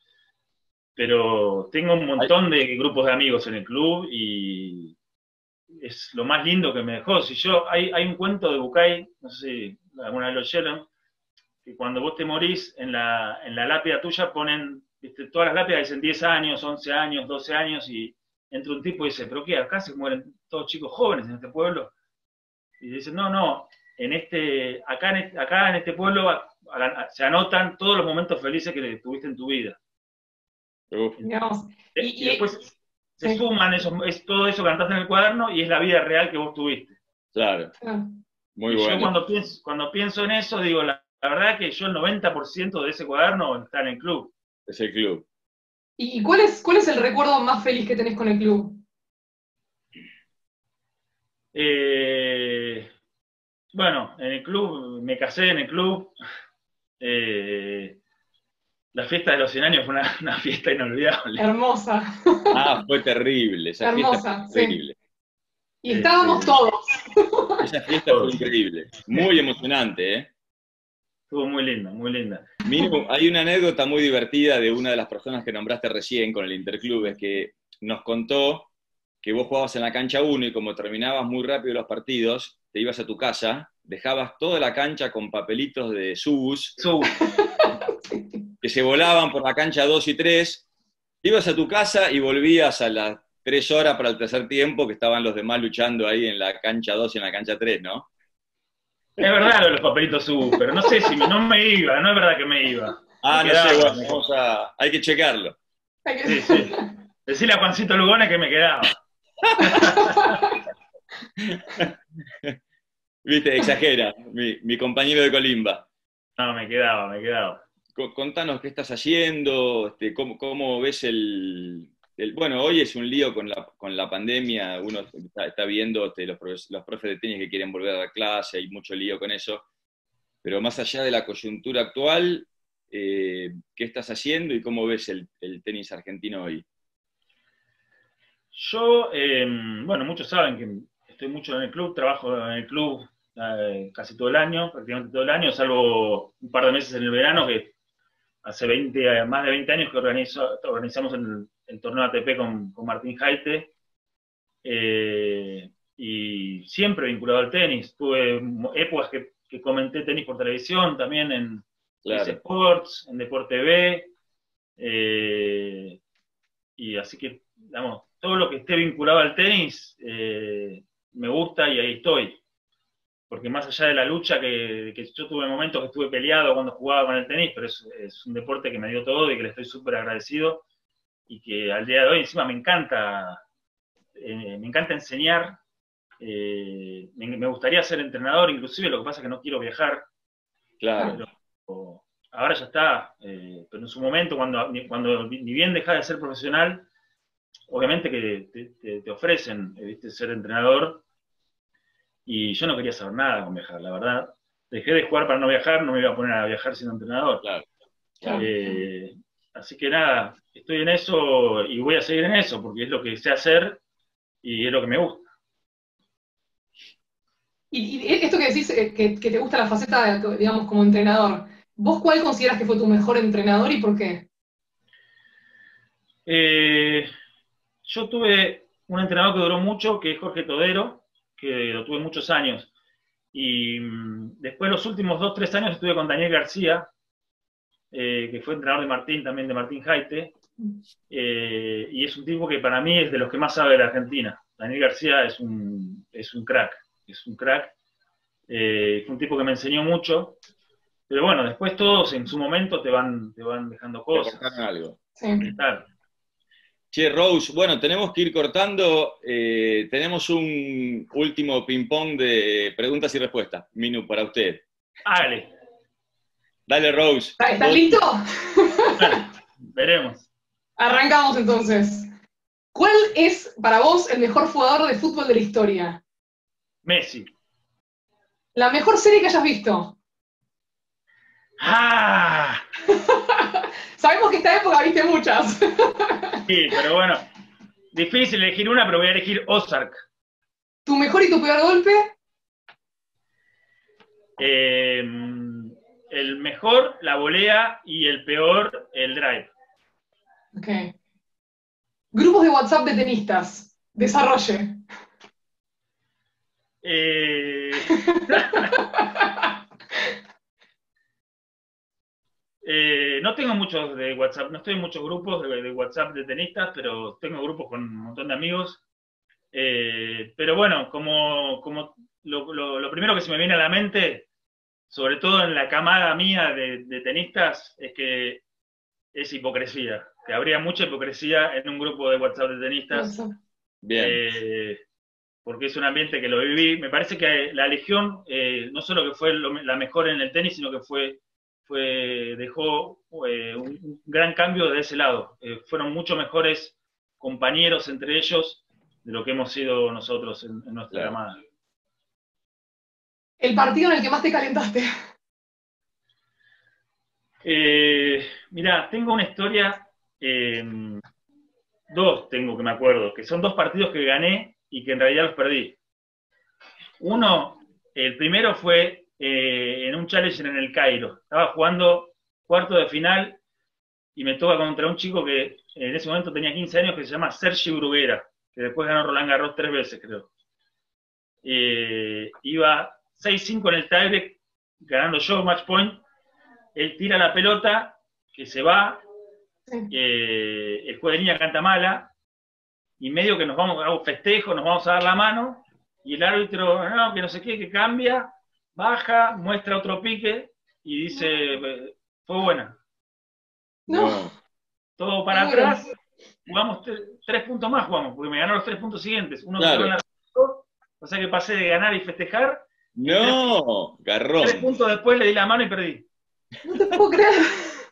Pero tengo un montón de grupos de amigos en el club y es lo más lindo que me dejó. Si yo, hay, hay un cuento de Bucay, no sé si alguna vez lo oyeron, que cuando vos te morís, en la, en la lápida tuya ponen, ¿viste? Todas las lápidas dicen diez años, once años, doce años, y entra un tipo y dice, ¿pero qué? Acá se mueren todos chicos jóvenes en este pueblo. Y dice, no, no, en este, acá, en este, acá en este pueblo a, a, se anotan todos los momentos felices que tuviste en tu vida. Uf. Y, y, y después se sí. suman esos, es todo eso que cantaste en el cuaderno y es la vida real que vos tuviste. Claro. Muy y bueno. Yo cuando pienso, cuando pienso en eso, digo, la, la verdad que yo el noventa por ciento de ese cuaderno está en el club. Es el club. ¿Y cuál es, cuál es el recuerdo más feliz que tenés con el club? Eh, bueno, en el club, me casé en el club. Eh, La fiesta de los cien años fue una, una fiesta inolvidable. Hermosa. Ah, fue terrible. Esa Hermosa, fiesta fue terrible. Sí. Y estábamos este, todos. Esa fiesta fue increíble. Muy emocionante, ¿eh? Estuvo muy linda, muy linda. Mínimo, hay una anécdota muy divertida de una de las personas que nombraste recién con el Interclub, es que nos contó que vos jugabas en la cancha uno y como terminabas muy rápido los partidos, te ibas a tu casa, dejabas toda la cancha con papelitos de subus. Subus. Que se volaban por la cancha dos y tres, ibas a tu casa y volvías a las tres horas para el tercer tiempo, que estaban los demás luchando ahí en la cancha dos y en la cancha tres, ¿no? Es verdad lo de los papelitos sub, pero no sé si me, no me iba, no es verdad que me iba. Ah, me no quedaba, sé, bueno, vamos a, hay que checarlo. Sí, sí. Decirle a Juancito Lugones que me quedaba. Viste, exagera, mi, mi compañero de Colimba. No, me quedaba, me quedaba. Contanos qué estás haciendo, este, cómo, cómo ves el, el... Bueno, hoy es un lío con la, con la pandemia, uno está, está viendo este, los, profes, los profes de tenis que quieren volver a dar clase, hay mucho lío con eso, pero más allá de la coyuntura actual, eh, ¿qué estás haciendo y cómo ves el, el tenis argentino hoy? Yo, eh, bueno, muchos saben que estoy mucho en el club, trabajo en el club eh, casi todo el año, prácticamente todo el año, salvo un par de meses en el verano que hace veinte, más de veinte años que organizo, organizamos el, el torneo A T P con, con Martín Jaite, eh, y siempre vinculado al tenis. Tuve épocas que, que comenté tenis por televisión, también en claro. Sports, en Deporte T V, eh, y así que, digamos, todo lo que esté vinculado al tenis eh, me gusta y ahí estoy. Porque más allá de la lucha, que, que yo tuve momentos que estuve peleado cuando jugaba con el tenis, pero es, es un deporte que me dio todo y que le estoy súper agradecido, y que al día de hoy encima me encanta, eh, me encanta enseñar, eh, me, me gustaría ser entrenador inclusive, lo que pasa es que no quiero viajar. Claro. Pero ahora ya está, eh, pero en su momento, cuando, cuando ni bien dejas de ser profesional, obviamente que te, te, te ofrecen, ¿viste? Ser entrenador. Y yo no quería saber nada con viajar, la verdad. Dejé de jugar para no viajar, no me iba a poner a viajar siendo entrenador. Claro. Eh, así que nada, estoy en eso y voy a seguir en eso, porque es lo que sé hacer y es lo que me gusta. Y, y esto que decís, que, que te gusta la faceta, digamos, como entrenador, ¿vos cuál consideras que fue tu mejor entrenador y por qué? Eh, yo tuve un entrenador que duró mucho, que es Jorge Todero, que lo tuve muchos años. Y mmm, después los últimos dos, tres años estuve con Daniel García, eh, que fue entrenador de Martín, también de Martín Jaite, eh, y es un tipo que para mí es de los que más sabe de la Argentina. Daniel García es un, es un crack, es un crack. Eh, fue un tipo que me enseñó mucho, pero bueno, después todos en su momento te van, te van dejando cosas. Te algo. Sí. Claro. Che, Rose, bueno, tenemos que ir cortando. Eh, tenemos un último ping-pong de preguntas y respuestas. Minu, para usted. Hágale. Dale, Rose. ¿Estás listo? Dale, veremos. Arrancamos entonces. ¿Cuál es para vos el mejor jugador de fútbol de la historia? Messi. ¿La mejor serie que hayas visto? ¡Ah! Sabemos que esta época viste muchas. Sí, pero bueno, difícil elegir una, pero voy a elegir Ozark. ¿Tu ¿Tu mejor y tu peor golpe? Eh, el mejor, la volea, y el peor, el drive. Ok. Grupos de WhatsApp de tenistas. Desarrolle. Eh... eh, no tengo muchos de WhatsApp, no estoy en muchos grupos de, de WhatsApp de tenistas, pero tengo grupos con un montón de amigos. Eh, pero bueno, como, como lo, lo, lo primero que se me viene a la mente, sobre todo en la camada mía de, de tenistas, es que es hipocresía, que habría mucha hipocresía en un grupo de WhatsApp de tenistas. Bien. Eh, porque es un ambiente que lo viví. Me parece que la Legión, eh, no solo que fue lo, la mejor en el tenis, sino que fue, fue dejó eh, un, un gran cambio de ese lado. Eh, fueron mucho mejores compañeros entre ellos de lo que hemos sido nosotros en, en nuestra Claro. camada. ¿El partido en el que más te calentaste? Eh, mirá, tengo una historia, eh, dos tengo que me acuerdo, que son dos partidos que gané y que en realidad los perdí. Uno, el primero fue eh, en un Challenger en el Cairo. Estaba jugando cuarto de final y me toca contra un chico que en ese momento tenía quince años, que se llama Sergi Bruguera, que después ganó Roland Garros tres veces, creo. Eh, iba seis cinco en el tiebreak, ganando yo match point. Él tira la pelota, que se va, eh, el juez de línea canta mala, y medio que nos vamos a un festejo, nos vamos a dar la mano, y el árbitro, no, que no sé qué, que cambia, baja, muestra otro pique, y dice, fue buena. No. Todo para atrás, jugamos tres puntos más, jugamos, porque me ganó los tres puntos siguientes. Uno Claro. quedó en la o sea que pasé de ganar y festejar. No, garrón. Tres puntos después le di la mano y perdí. No te puedo creer.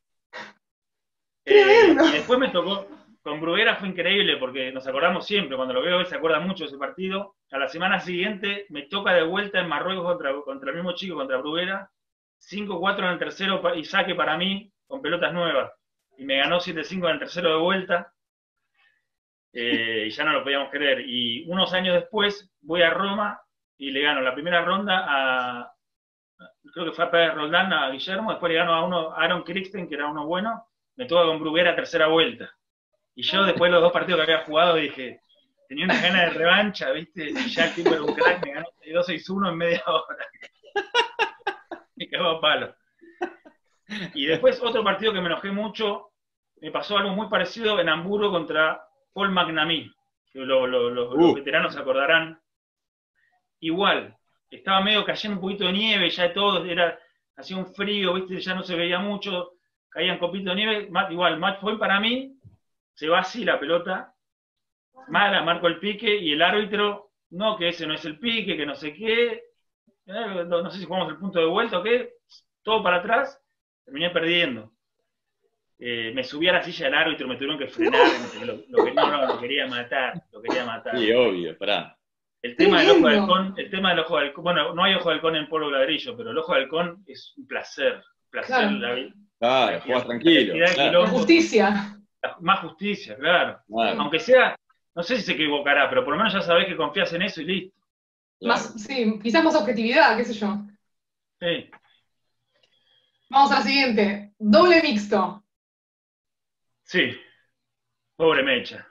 Eh, y después me tocó, con Bruguera fue increíble porque nos acordamos siempre, cuando lo veo él se acuerda mucho de ese partido. A la semana siguiente me toca de vuelta en Marruecos contra, contra el mismo chico, contra Bruguera, cinco cuatro en el tercero y saque para mí con pelotas nuevas. Y me ganó siete cinco en el tercero de vuelta, eh, y ya no lo podíamos creer. Y unos años después voy a Roma y le gano la primera ronda a, creo que fue a Pérez Roldán, a Guillermo, después le gano a uno, a Aaron Kirsten, que era uno bueno, me toca con Bruguera tercera vuelta. Y yo después de los dos partidos que había jugado dije, tenía una gana de revancha, ¿viste? Y ya el tipo era un crack, me ganó seis dos seis uno en media hora. Me cagó a palo. Y después otro partido que me enojé mucho, me pasó algo muy parecido en Hamburgo contra Paul McNamee, que lo, lo, lo, uh. los veteranos se acordarán. Igual, estaba medio cayendo un poquito de nieve, ya de todo, era, hacía un frío, ¿viste? Ya no se veía mucho, caían copitos de nieve, igual, match point para mí, se va así la pelota, mala, marco el pique, y el árbitro, no, que ese no es el pique, que no sé qué, eh, no, no sé si jugamos el punto de vuelta o qué, todo para atrás, terminé perdiendo. Eh, me subí a la silla del árbitro, me tuvieron que frenar, lo, lo, que, no, no, lo quería matar, lo quería matar. Sí, obvio, pará. El tema del ojo de halcón, el tema del ojo de halcón, bueno, no hay ojo de halcón en polvo ladrillo, pero el ojo de halcón es un placer, un placer. Claro, la, claro la, jugás tranquilo. La claro. justicia. La, más justicia, claro. claro. Aunque sea, no sé si se equivocará, pero por lo menos ya sabés que confías en eso y listo. Claro. Más, sí, quizás más objetividad, qué sé yo. Sí. Vamos a la siguiente. Doble mixto. Sí. Pobre Mecha.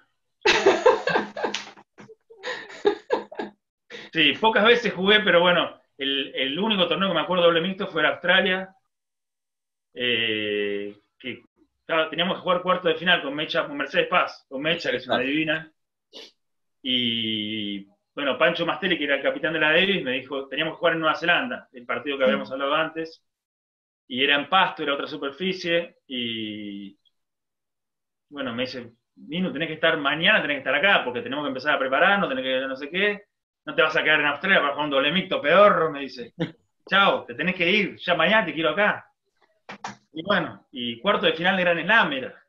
Sí, pocas veces jugué, pero bueno, el, el único torneo que me acuerdo doble mixto fue en Australia, eh, que estaba, teníamos que jugar cuarto de final con Mecha, con Mercedes Paz, con Mecha, que es una divina, y bueno, Pancho Mastelli, que era el capitán de la Davis, me dijo, teníamos que jugar en Nueva Zelanda, el partido que habíamos hablado antes, y era en pasto, era otra superficie, y bueno, me dice, Nino, tenés que estar mañana, tenés que estar acá, porque tenemos que empezar a prepararnos, tenés que no sé qué, no te vas a quedar en Australia para jugar un doble mixto pedorro, me dice. Chao, te tenés que ir, ya mañana te quiero acá. Y bueno, y cuarto de final de Gran Slam era.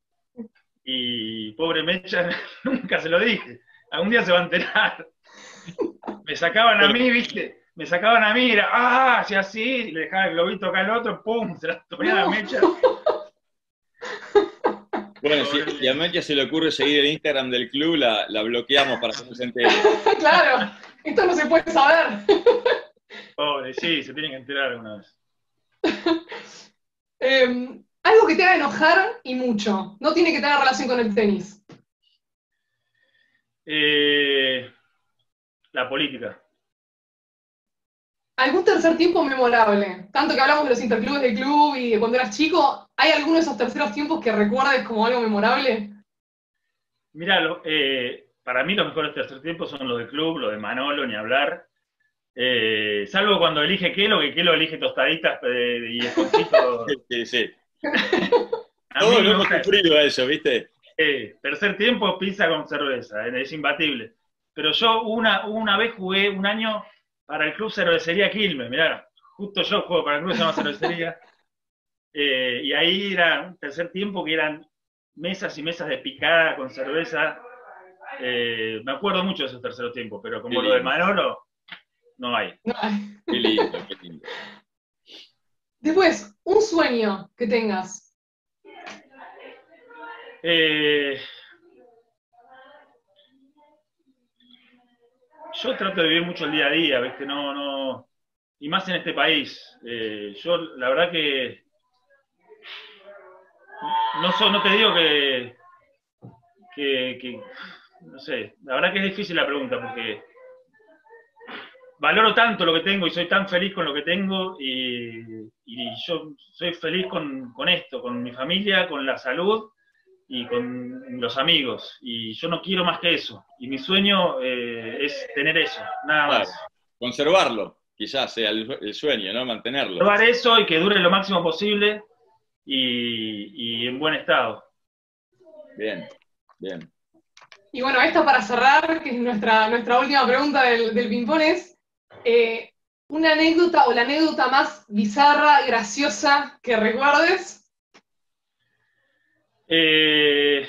Y pobre Mecha, nunca se lo dije. Algún día se va a enterar. Me sacaban a mí, ¿viste? Me sacaban a mí, era, ah, hacía así, le dejaba el globito acá al otro, pum, se la tomé a la Mecha. Bueno, si, si a Mecha se le ocurre seguir el Instagram del club, la, la bloqueamos para que no se entere. Claro, Esto no se puede saber. Pobre, sí, se tienen que enterar alguna vez. Eh, algo que te haga enojar y mucho. No tiene que tener relación con el tenis. Eh, la política. ¿Algún tercer tiempo memorable? Tanto que hablamos de los interclubes del club y de cuando eras chico, ¿hay alguno de esos terceros tiempos que recuerdes como algo memorable? Mirá, lo, eh, para mí los mejores tercer tiempos son los del club, los de Manolo, ni hablar. Eh, salvo cuando elige Kelo, que Kelo elige tostaditas eh, y esponjitos. Sí, sí. A Todos mí lo me hemos gusta. sufrido eso, ¿viste? Eh, tercer tiempo, pizza con cerveza, eh, es imbatible. Pero yo una, una vez jugué un año para el Club Cervecería Quilmes, mirá, justo yo juego para el Club Cervecería. Eh, y ahí era un tercer tiempo que eran mesas y mesas de picada con cerveza. Eh, me acuerdo mucho de esos terceros tiempos, pero como Qué lo de lindo. Manolo, no hay. Qué lindo, qué lindo. Después, un sueño que tengas. Eh, yo trato de vivir mucho el día a día, ¿viste? No, no, y más en este país. Eh, yo, la verdad que no, so, no te digo que, que, que, no sé, la verdad que es difícil la pregunta porque valoro tanto lo que tengo y soy tan feliz con lo que tengo y, y yo soy feliz con, con esto, con mi familia, con la salud y con los amigos. Y yo no quiero más que eso. Y mi sueño eh, es tener eso, nada Claro, más. conservarlo, quizás sea el, el sueño, ¿no? Mantenerlo. Probar eso y que dure lo máximo posible y, y en buen estado. Bien, bien. Y bueno, esto para cerrar, que es nuestra, nuestra última pregunta del, del ping-pong es, eh, una anécdota o la anécdota más bizarra, graciosa que recuerdes. Eh,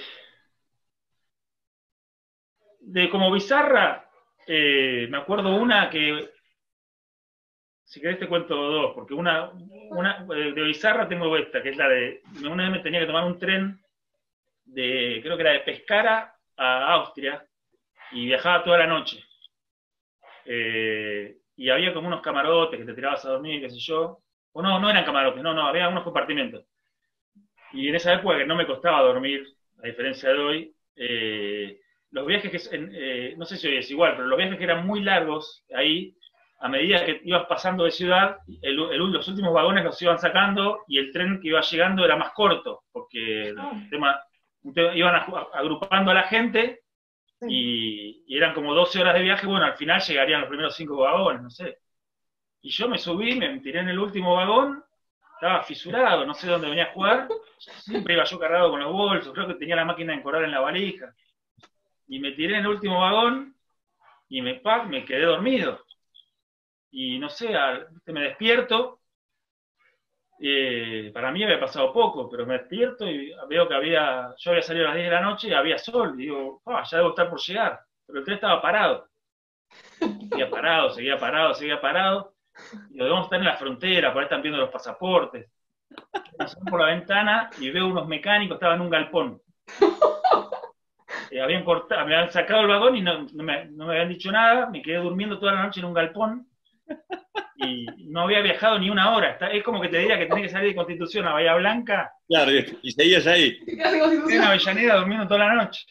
de como bizarra, eh, me acuerdo una que, si querés te cuento dos, porque una, una de bizarra tengo esta, que es la de, una vez me tenía que tomar un tren de, creo que era de Pescara a Austria, y viajaba toda la noche. Eh, y había como unos camarotes que te tirabas a dormir, qué sé yo. O no, no eran camarotes, no, no, había unos compartimentos. Y en esa época que no me costaba dormir, a diferencia de hoy, eh, los viajes que, eh, no sé si hoy es igual, pero los viajes que eran muy largos ahí, a medida que ibas pasando de ciudad, el, el, los últimos vagones los iban sacando y el tren que iba llegando era más corto, porque el tema, iban a, agrupando a la gente y, y eran como doce horas de viaje. Bueno, al final llegarían los primeros cinco vagones, no sé. Y yo me subí, me tiré en el último vagón, estaba fisurado, no sé dónde venía a jugar, siempre iba yo cargado con los bolsos, creo que tenía la máquina de encorar en la valija. Y me tiré en el último vagón y me, pa, me quedé dormido. Y no sé, al, me despierto, eh, para mí había pasado poco, pero me despierto y veo que había, yo había salido a las diez de la noche y había sol, y digo, oh, ya debo estar por llegar, pero el tren estaba parado. Seguía parado, seguía parado, seguía parado, y debemos estar en la frontera, por ahí están viendo los pasaportes. Paso por la ventana y veo unos mecánicos, estaban en un galpón. Eh, habían cortado, me habían sacado el vagón y no, no, me, no me habían dicho nada, me quedé durmiendo toda la noche en un galpón y no había viajado ni una hora. Es como que te diría que tenés que salir de Constitución a Bahía Blanca. Claro, y seguías ahí. En Avellaneda durmiendo toda la noche.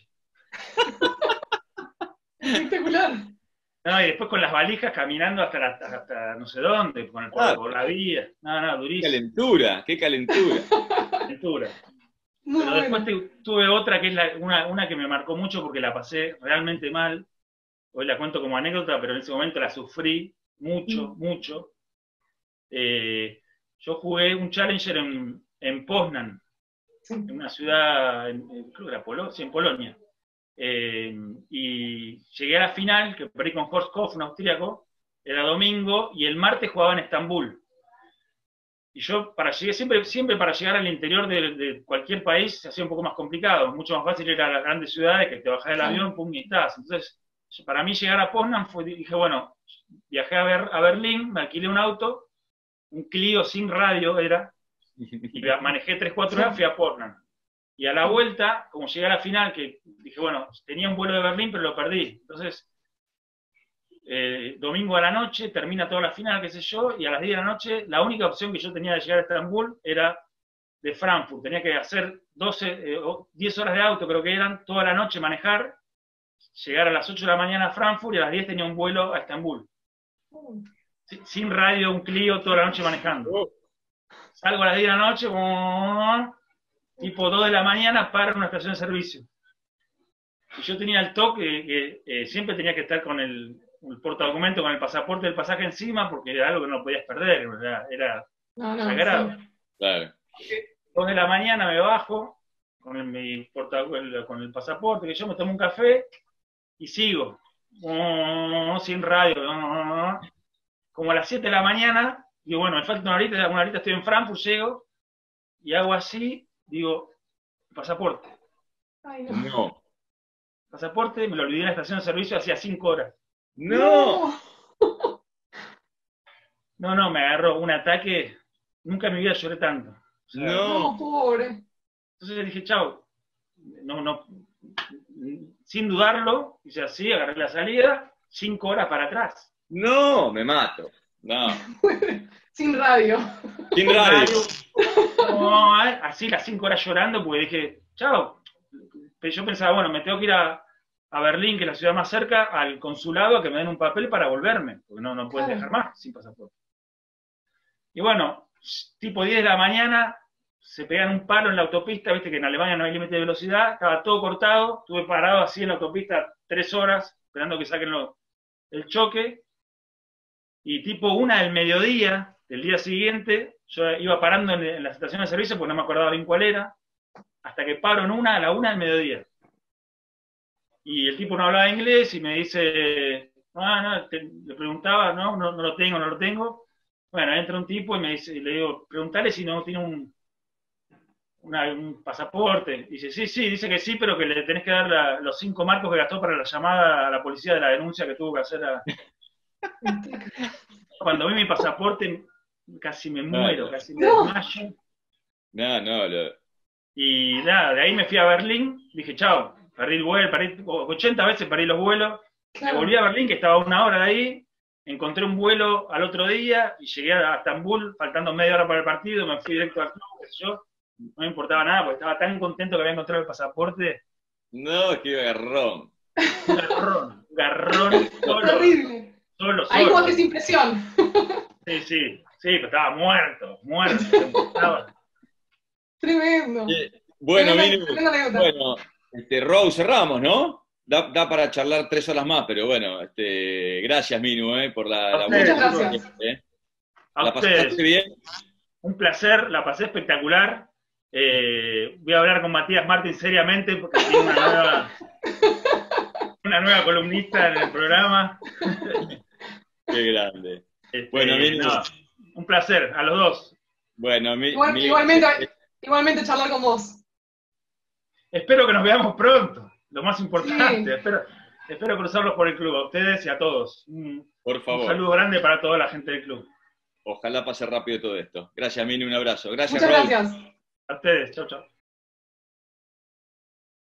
Espectacular. No, y después con las valijas caminando hasta, la, hasta no sé dónde, con el, por, por la vía. No, no, durísimo. Qué calentura, qué calentura. Calentura. Muy Pero bueno. Después te, tuve otra que es la, una, una que me marcó mucho porque la pasé realmente mal. Hoy la cuento como anécdota, pero en ese momento la sufrí mucho, mm. mucho. Eh, yo jugué un Challenger en, en Poznan, sí. en una ciudad, en, creo que era Polo, sí, en Polonia. Eh, y llegué a la final, que perdí con Horst Koff, un austríaco, era domingo, y el martes jugaba en Estambul. Y yo, para llegar, siempre, siempre para llegar al interior de, de cualquier país se hacía un poco más complicado, mucho más fácil ir a las grandes ciudades, que te bajás del avión, pum, y estás. Entonces, para mí llegar a Poznan, fue, dije, bueno, viajé a, Ber, a Berlín, me alquilé un auto, un Clio sin radio era, y manejé tres cuatro horas, fui a Poznan. Y a la vuelta, como llegué a la final, que dije, bueno, tenía un vuelo de Berlín, pero lo perdí. Entonces, eh, domingo a la noche, termina toda la final, qué sé yo, y a las diez de la noche, la única opción que yo tenía de llegar a Estambul era de Frankfurt. Tenía que hacer doce, eh, diez horas de auto, creo que eran, toda la noche manejar, llegar a las ocho de la mañana a Frankfurt y a las diez tenía un vuelo a Estambul. Sin radio, un Clio, toda la noche manejando. Salgo a las diez de la noche, tipo dos de la mañana, paro en una estación de servicio. Y yo tenía el toque que, que eh, siempre tenía que estar con el, el portadocumento, con el pasaporte del pasaje encima, porque era algo que no podías perder, ¿verdad? Era no, no, sagrado. Sí. Claro. dos de la mañana me bajo con el, mi porta, con el pasaporte, que yo me tomo un café y sigo. Oh, sin radio. Oh, como a las siete de la mañana, digo, bueno, me falta una horita, una horita estoy en Frankfurt, llego, y hago así, digo, pasaporte. Ay, no. No. Pasaporte, me lo olvidé en la estación de servicio hacía cinco horas. ¡No! No, no, me agarró un ataque, nunca en mi vida lloré tanto. O sea, No. No, pobre. Entonces le dije, chao, no, no, sin dudarlo, hice así, agarré la salida, cinco horas para atrás. No, me mato. No. Sin radio. Sin radio. No, así las cinco horas llorando, porque dije, chao. Yo pensaba, bueno, me tengo que ir a, a Berlín, que es la ciudad más cerca, al consulado, a que me den un papel para volverme, porque no, no puedes Claro. viajar más sin pasaporte. Y bueno, tipo diez de la mañana, se pegan un palo en la autopista, viste que en Alemania no hay límite de velocidad, estaba todo cortado, estuve parado así en la autopista tres horas, esperando que saquen lo, el choque, y tipo una del mediodía, del día siguiente, yo iba parando en, en la estación de servicio, porque no me acordaba bien cuál era, hasta que paro en una, a la una del mediodía. Y el tipo no hablaba inglés y me dice, no, no, te, le preguntaba, no, no, no lo tengo, no lo tengo. Bueno, entra un tipo y me dice, y le digo, preguntale si no tiene un, una, un pasaporte. Y dice, sí, sí, dice que sí, pero que le tenés que dar la, los cinco marcos que gastó para la llamada a la policía de la denuncia que tuvo que hacer a... Cuando vi mi pasaporte, casi me muero, no, casi me no. desmayo. No, no, lo... Y nada, de ahí me fui a Berlín, dije, chao, perdí el vuelo, perdí, ochenta veces perdí los vuelos, Claro. me volví a Berlín, que estaba a una hora de ahí, encontré un vuelo al otro día y llegué a Estambul, faltando media hora para el partido, me fui directo al club, qué sé yo, no me importaba nada, porque estaba tan contento que había encontrado el pasaporte. No, qué garrón. Un garrón, un garrón, solo, Terrible. solo, Ahí solo. jugaste sin presión. Sí, sí, sí, pero estaba muerto, muerto, estaba. Tremendo. Eh, bueno, Tremenda- Minu, tremenda anécdota. bueno, este, Rose, cerramos, ¿no? Da, da para charlar tres horas más, pero bueno, este, gracias, Minu, eh, por la, la Muchas buena- gracias. eh. A ¿La ustedes. pasaste bien? Un placer, la pasé espectacular. Eh, voy a hablar con Matías Martín seriamente porque tiene una nueva, una nueva columnista en el programa. Qué grande. Este, Bueno, Minu. no, un placer, a los dos. Bueno, mi, Igual- mi- igualmente, igualmente charlar con vos. Espero que nos veamos pronto, lo más importante. Sí. Espero, espero cruzarlos por el club, a ustedes y a todos. Un, por un favor, saludo grande para toda la gente del club. ojalá pase rápido todo esto. Gracias, Minu, un abrazo. Gracias, Muchas Rose. gracias. A ustedes, chau, chau.